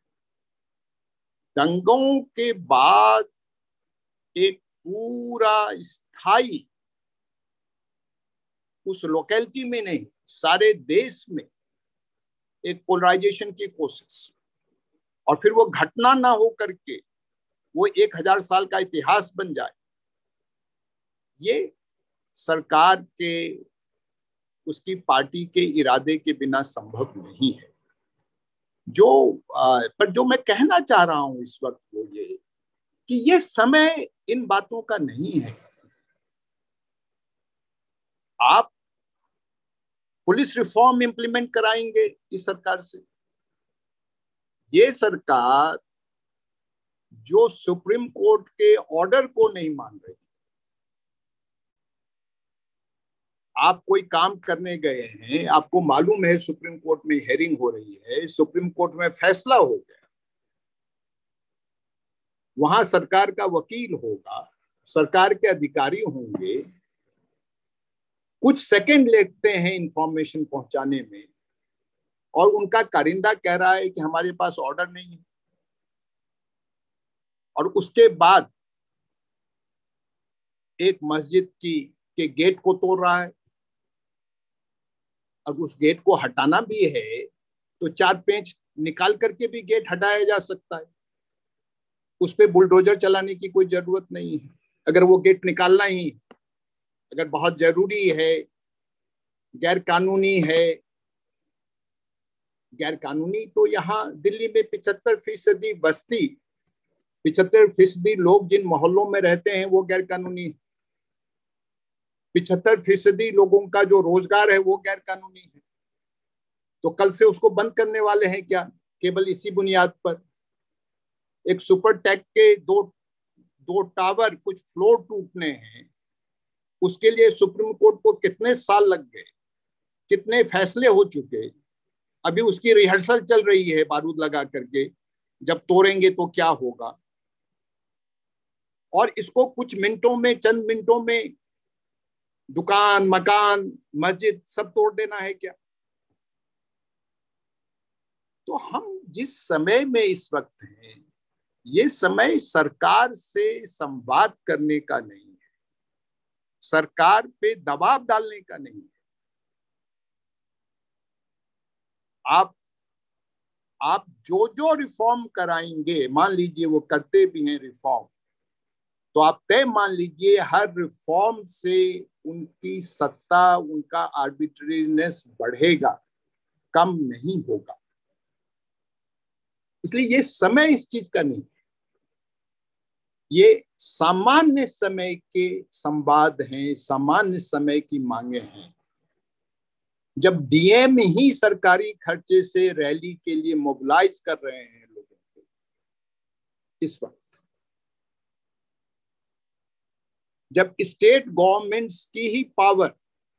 दंगों के बाद एक पूरा स्थायी, उस लोकेलिटी में नहीं, सारे देश में एक पोलराइजेशन की कोशिश, और फिर वो घटना ना हो करके वो एक हजार साल का इतिहास बन जाए, ये सरकार के, उसकी पार्टी के इरादे के बिना संभव नहीं है। जो आ, पर जो मैं कहना चाह रहा हूं इस वक्त वो ये कि ये समय इन बातों का नहीं है। आप पुलिस रिफॉर्म इंप्लीमेंट कराएंगे इस सरकार से, ये सरकार जो सुप्रीम कोर्ट के ऑर्डर को नहीं मान रही, आप कोई काम करने गए हैं, आपको मालूम है सुप्रीम कोर्ट में हेयरिंग हो रही है, सुप्रीम कोर्ट में फैसला हो गया, वहां सरकार का वकील होगा, सरकार के अधिकारी होंगे, कुछ सेकंड लगते हैं इंफॉर्मेशन पहुंचाने में, और उनका कारिंदा कह रहा है कि हमारे पास ऑर्डर नहीं है, और उसके बाद एक मस्जिद की के गेट को तोड़ रहा है। अब उस गेट को हटाना भी है तो चार पेंच निकाल करके भी गेट हटाया जा सकता है, उस पे बुलडोजर चलाने की कोई जरूरत नहीं है। अगर वो गेट निकालना ही अगर बहुत जरूरी है, गैर कानूनी है, गैर कानूनी तो यहाँ दिल्ली में पिछहत्तर फीसदी बस्ती, पिछहत्तर फीसदी लोग जिन मोहल्लों में रहते हैं वो गैर कानूनी, पिछहत्तर फीसदी लोगों का जो रोजगार है वो गैर कानूनी है। तो कल से उसको बंद करने वाले हैं क्या, केवल इसी बुनियाद पर? एक सुपर टैक के दो दो टावर, कुछ फ्लोर टूटने हैं, उसके लिए सुप्रीम कोर्ट को कितने साल लग गए, कितने फैसले हो चुके, अभी उसकी रिहर्सल चल रही है बारूद लगा करके, जब तोड़ेंगे तो क्या होगा। और इसको कुछ मिनटों में, चंद मिनटों में दुकान, मकान, मस्जिद सब तोड़ देना है क्या? तो हम जिस समय में इस वक्त हैं, ये समय सरकार से संवाद करने का नहीं है, सरकार पे दबाव डालने का नहीं है। आप आप जो जो रिफॉर्म कराएंगे, मान लीजिए वो करते भी हैं रिफॉर्म, तो आप तय मान लीजिए हर रिफॉर्म से उनकी सत्ता, उनका आर्बिट्रेरीनेस बढ़ेगा, कम नहीं होगा। इसलिए ये समय इस चीज का नहीं है, ये सामान्य समय के संवाद हैं, सामान्य समय की मांगे हैं। जब डीएम ही सरकारी खर्चे से रैली के लिए मोबिलाइज कर रहे हैं लोगों को इस वक्त, जब स्टेट गवर्नमेंट्स की ही पावर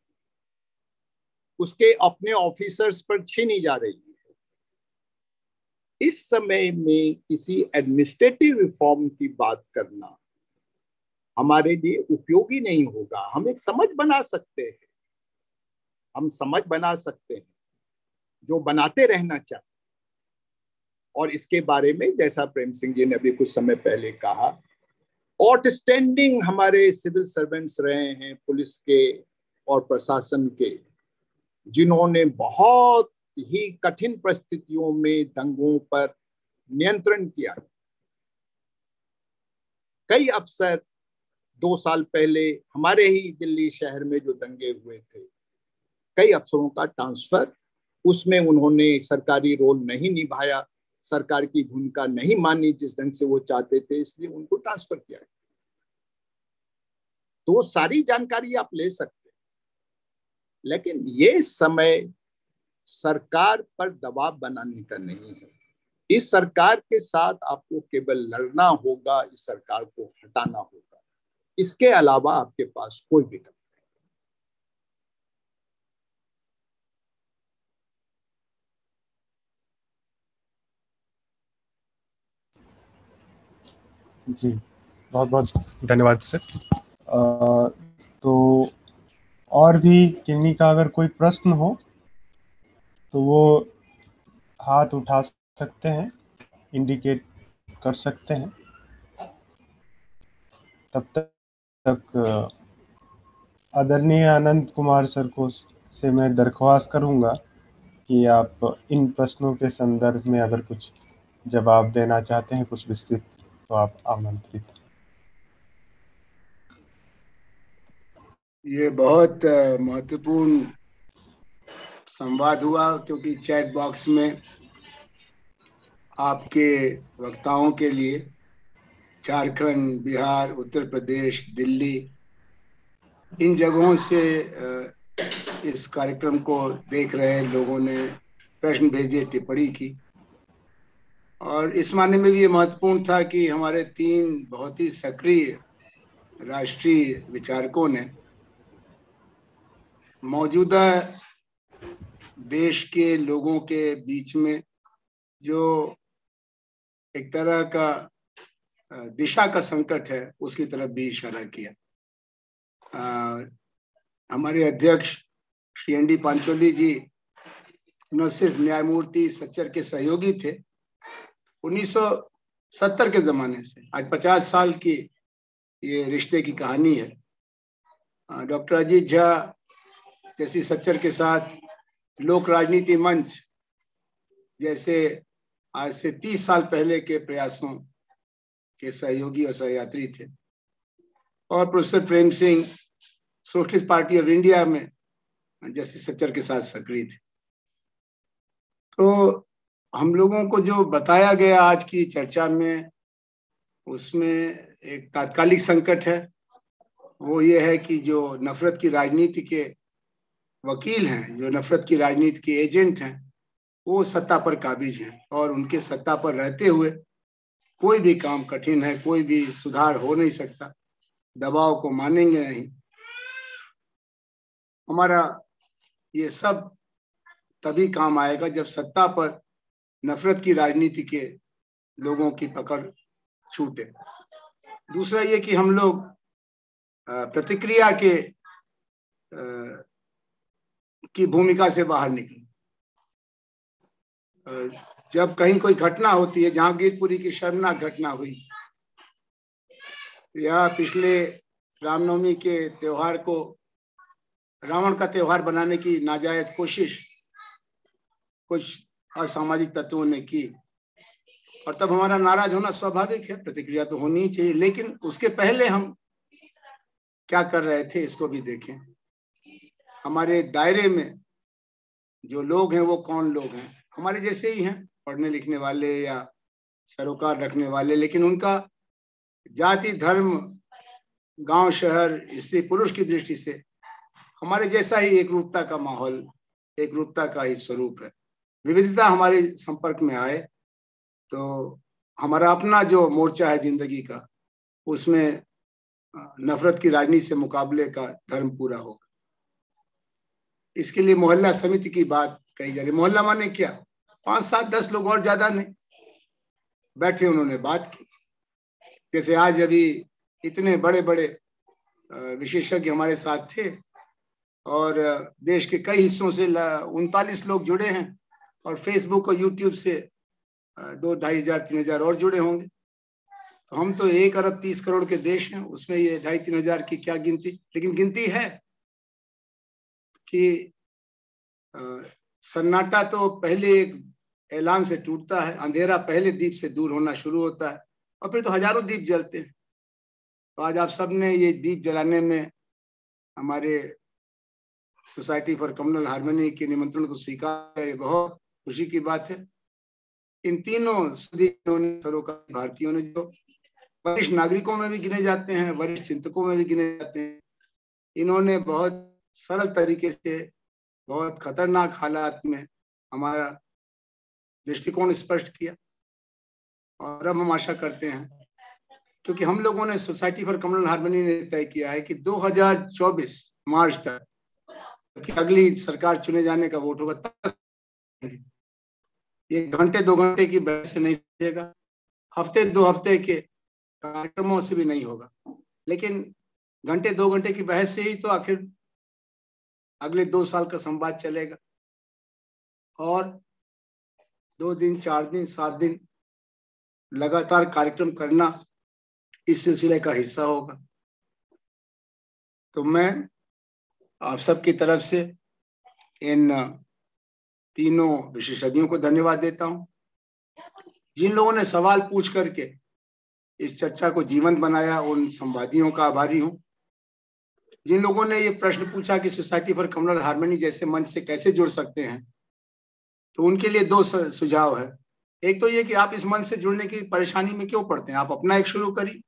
उसके अपने ऑफिसर्स पर छीनी जा रही है, इस समय में किसी एडमिनिस्ट्रेटिव रिफॉर्म की बात करना हमारे लिए उपयोगी नहीं होगा। हम एक समझ बना सकते हैं, हम समझ बना सकते हैं जो बनाते रहना चाहिए। और इसके बारे में जैसा प्रेम सिंह जी ने अभी कुछ समय पहले कहा, आउटस्टैंडिंग हमारे सिविल सर्वेंट्स रहे हैं पुलिस के और प्रशासन के, जिन्होंने बहुत ही कठिन परिस्थितियों में दंगों पर नियंत्रण किया। कई अफसर दो साल पहले हमारे ही दिल्ली शहर में जो दंगे हुए थे, कई अफसरों का ट्रांसफर, उसमें उन्होंने सरकारी रोल नहीं निभाया, सरकार की भूमिका नहीं मानी जिस ढंग से वो चाहते थे, इसलिए उनको ट्रांसफर किया। तो वो सारी जानकारी आप ले सकते हैं, लेकिन ये समय सरकार पर दबाव बनाने का नहीं है। इस सरकार के साथ आपको केवल लड़ना होगा, इस सरकार को हटाना होगा, इसके अलावा आपके पास कोई विकल्प नहीं। जी बहुत बहुत धन्यवाद सर। आ, तो और भी किन्हीं का अगर कोई प्रश्न हो तो वो हाथ उठा सकते हैं, इंडिकेट कर सकते हैं। तब तक, तक आदरणीय आनंद कुमार सर को से मैं दरख्वास्त करूंगा कि आप इन प्रश्नों के संदर्भ में अगर कुछ जवाब देना चाहते हैं, कुछ विस्तृत, तो आप आमंत्रित। ये बहुत महत्वपूर्ण संवाद हुआ, क्योंकि चैट बॉक्स में आपके वक्ताओं के लिए झारखंड, बिहार, उत्तर प्रदेश, दिल्ली, इन जगहों से इस कार्यक्रम को देख रहे लोगों ने प्रश्न भेजे, टिप्पणी की। और इस मायने में भी ये महत्वपूर्ण था कि हमारे तीन बहुत ही सक्रिय राष्ट्रीय विचारकों ने मौजूदा देश के लोगों के बीच में जो एक तरह का दिशा का संकट है, उसकी तरफ भी इशारा किया। आ, हमारे अध्यक्ष श्री एन डी पांचोली जी न सिर्फ न्यायमूर्ति सच्चर के सहयोगी थे, उन्नीस सौ सत्तर के जमाने से आज पचास साल की ये रिश्ते की कहानी है। डॉक्टर अजीत झा जैसी सच्चर के साथ लोक राजनीति मंच जैसे आज से तीस साल पहले के प्रयासों के सहयोगी और सहयात्री थे। और professor Prem Singh socialist party of India में जैसे सच्चर के साथ सक्रिय थे। तो हम लोगों को जो बताया गया आज की चर्चा में, उसमें एक तात्कालिक संकट है, वो ये है कि जो नफरत की राजनीति के वकील हैं, जो नफरत की राजनीति के एजेंट हैं, वो सत्ता पर काबिज हैं और उनके सत्ता पर रहते हुए कोई भी काम कठिन है, कोई भी सुधार हो नहीं सकता, दबाव को मानेंगे नहीं। हमारा ये सब तभी काम आएगा जब सत्ता पर नफरत की राजनीति के लोगों की पकड़ छूटे। दूसरा ये कि हम लोग प्रतिक्रिया के की भूमिका से बाहर निकले। जब कहीं कोई घटना होती है, जहांगीरपुरी की शर्मनाक घटना हुई, या पिछले रामनवमी के त्योहार को रावण का त्योहार बनाने की नाजायज कोशिश कुछ असामाजिक तत्वों ने की, और तब हमारा नाराज होना स्वाभाविक है, प्रतिक्रिया तो होनी ही चाहिए। लेकिन उसके पहले हम क्या कर रहे थे इसको भी देखें। हमारे दायरे में जो लोग हैं वो कौन लोग हैं? हमारे जैसे ही हैं, पढ़ने लिखने वाले या सरोकार रखने वाले, लेकिन उनका जाति, धर्म, गांव, शहर, स्त्री पुरुष की दृष्टि से हमारे जैसा ही एक रूपता का माहौल, एक रूपता का ही स्वरूप है। विविधता हमारे संपर्क में आए तो हमारा अपना जो मोर्चा है जिंदगी का, उसमें नफरत की राजनीति से मुकाबले का धर्म पूरा होगा। इसके लिए मोहल्ला समिति की बात कही जा रही। मोहल्ला माने क्या? पांच सात दस लोग और ज्यादा नहीं, बैठे उन्होंने बात की। जैसे आज अभी इतने बड़े बड़े विशेषज्ञ हमारे साथ थे और देश के कई हिस्सों से उनतालीस लोग जुड़े हैं और फेसबुक और यूट्यूब से दो ढाई हजार तीन हजार और जुड़े होंगे। तो हम तो एक अरब तीस करोड़ के देश हैं, उसमें ये ढाई तीन हजार की क्या गिनती। लेकिन गिनती है कि सन्नाटा तो पहले एक ऐलान से टूटता है, अंधेरा पहले दीप से दूर होना शुरू होता है और फिर तो हजारों दीप जलते हैं। तो आज आप सब ने ये दीप जलाने में हमारे सोसाइटी फॉर कम्युनल हार्मनी के निमंत्रण को स्वीकार, ये बहुत खुशी की बात है। इन तीनों भारतीयों ने जो वरिष्ठ नागरिकों में भी गिने जाते हैं, वरिष्ठ चिंतकों में भी गिने जाते हैं, इन्होंने बहुत सरल तरीके से बहुत खतरनाक हालात में हमारा दृष्टिकोण स्पष्ट किया। और अब हम आशा करते हैं, क्योंकि हम लोगों ने सोसाइटी फॉर कम्युनल हार्मनी ने तय किया है कि दो हज़ार चौबीस मार्च तक कि अगली सरकार चुने जाने का वोट होगा, तक ये घंटे दो घंटे की बहस से नहीं चलेगा, हफ्ते दो हफ्ते के कार्यक्रमों से भी नहीं होगा। लेकिन घंटे दो घंटे की बहस से ही तो आखिर अगले दो साल का संवाद चलेगा। और दो दिन, चार दिन, सात दिन लगातार कार्यक्रम करना इस सिलसिले का हिस्सा होगा। तो मैं आप सबकी तरफ से इन तीनों विशेषज्ञों को धन्यवाद देता हूं, जिन लोगों ने सवाल पूछ करके इस चर्चा को जीवंत बनाया। उन संवादियों का आभारी हूं। जिन लोगों ने ये प्रश्न पूछा कि सोसाइटी फॉर कम्युनल हार्मनी जैसे मंच से कैसे जुड़ सकते हैं, तो उनके लिए दो सुझाव है। एक तो ये कि आप इस मंच से जुड़ने की परेशानी में क्यों पड़ते हैं, आप अपना एक शुरू करिए।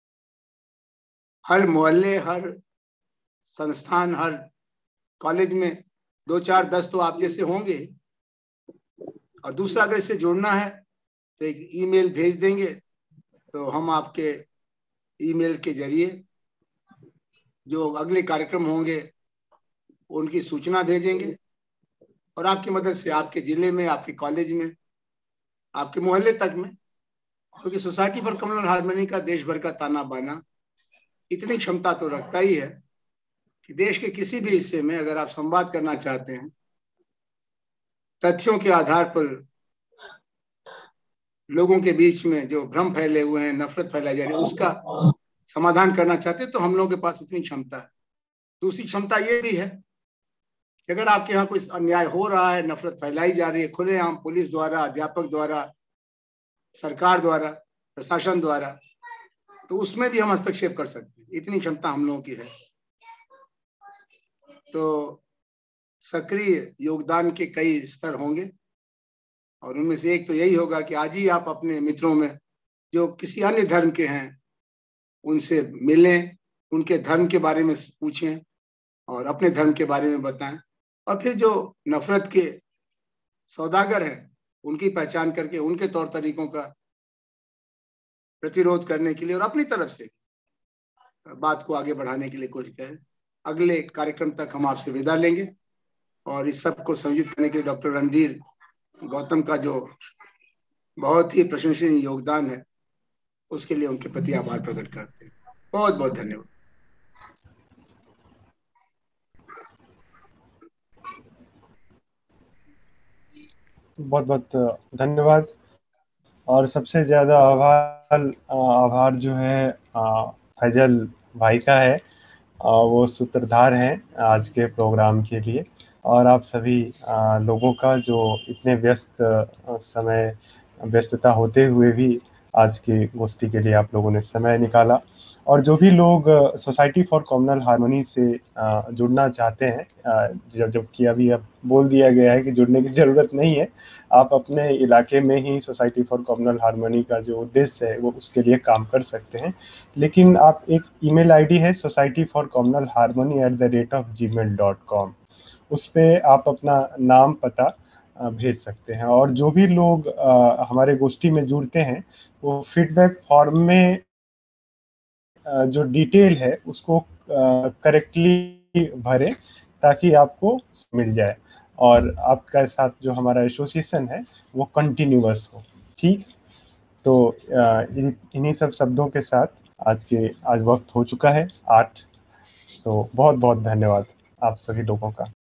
हर मोहल्ले, हर संस्थान, हर कॉलेज में दो चार दस तो आप जैसे होंगे। और दूसरा, अगर इससे जुड़ना है तो एक ईमेल भेज देंगे, तो हम आपके ईमेल के जरिए जो अगले कार्यक्रम होंगे उनकी सूचना भेजेंगे। और आपकी मदद से आपके जिले में, आपके कॉलेज में, आपके मोहल्ले तक में, क्योंकि सोसाइटी फॉर कम्युनल हार्मनी का देश भर का ताना बाना इतनी क्षमता तो रखता ही है कि देश के किसी भी हिस्से में अगर आप संवाद करना चाहते हैं, तथ्यों के आधार पर लोगों के बीच में जो भ्रम फैले हुए हैं, नफरत फैलाई जा रही है, उसका समाधान करना चाहते हैं, तो हम लोगों के पास उतनी क्षमता है। दूसरी क्षमता ये भी है कि अगर आपके यहाँ कोई अन्याय हो रहा है, नफरत फैलाई जा रही है खुलेआम, पुलिस द्वारा, अध्यापक द्वारा, सरकार द्वारा, प्रशासन द्वारा, तो उसमें भी हम हस्तक्षेप कर सकते हैं। इतनी क्षमता हम लोगों की है। तो सक्रिय योगदान के कई स्तर होंगे और उनमें से एक तो यही होगा कि आज ही आप अपने मित्रों में जो किसी अन्य धर्म के हैं उनसे मिलें, उनके धर्म के बारे में पूछें और अपने धर्म के बारे में बताएं। और फिर जो नफरत के सौदागर हैं उनकी पहचान करके उनके तौर तरीकों का प्रतिरोध करने के लिए और अपनी तरफ से बात को आगे बढ़ाने के लिए कोशिश करें। अगले कार्यक्रम तक हम आपसे विदा लेंगे और इस सब को संयोजित करने के लिए डॉक्टर रणधीर गौतम का जो बहुत ही प्रशंसनीय योगदान है उसके लिए उनके प्रति आभार प्रकट करते हैं। बहुत बहुत धन्यवाद। बहुत बहुत धन्यवाद। और सबसे ज्यादा आभार आभार जो है फैजल भाई का है, वो सूत्रधार हैं आज के प्रोग्राम के लिए, और आप सभी लोगों का जो इतने व्यस्त समय व्यस्तता होते हुए भी आज की गोष्ठी के लिए आप लोगों ने समय निकाला। और जो भी लोग सोसाइटी फॉर कम्युनल हार्मनी से जुड़ना चाहते हैं, जब जबकि अभी अब बोल दिया गया है कि जुड़ने की ज़रूरत नहीं है, आप अपने इलाके में ही सोसाइटी फॉर कम्युनल हार्मनी का जो उद्देश्य है वो उसके लिए काम कर सकते हैं। लेकिन आप एक ईमेल आईडी है society for communal harmony at the rate of gmail dot com, उस पर आप अपना नाम पता भेज सकते हैं। और जो भी लोग आ, हमारे गोष्ठी में जुड़ते हैं वो फीडबैक फॉर्म में जो डिटेल है उसको करेक्टली भरें ताकि आपको मिल जाए और आपका साथ जो हमारा एसोसिएशन है वो कंटिन्यूअस हो। ठीक, तो इन्हीं सब शब्दों के साथ आज के आज वक्त हो चुका है आठ। तो बहुत बहुत धन्यवाद आप सभी लोगों का।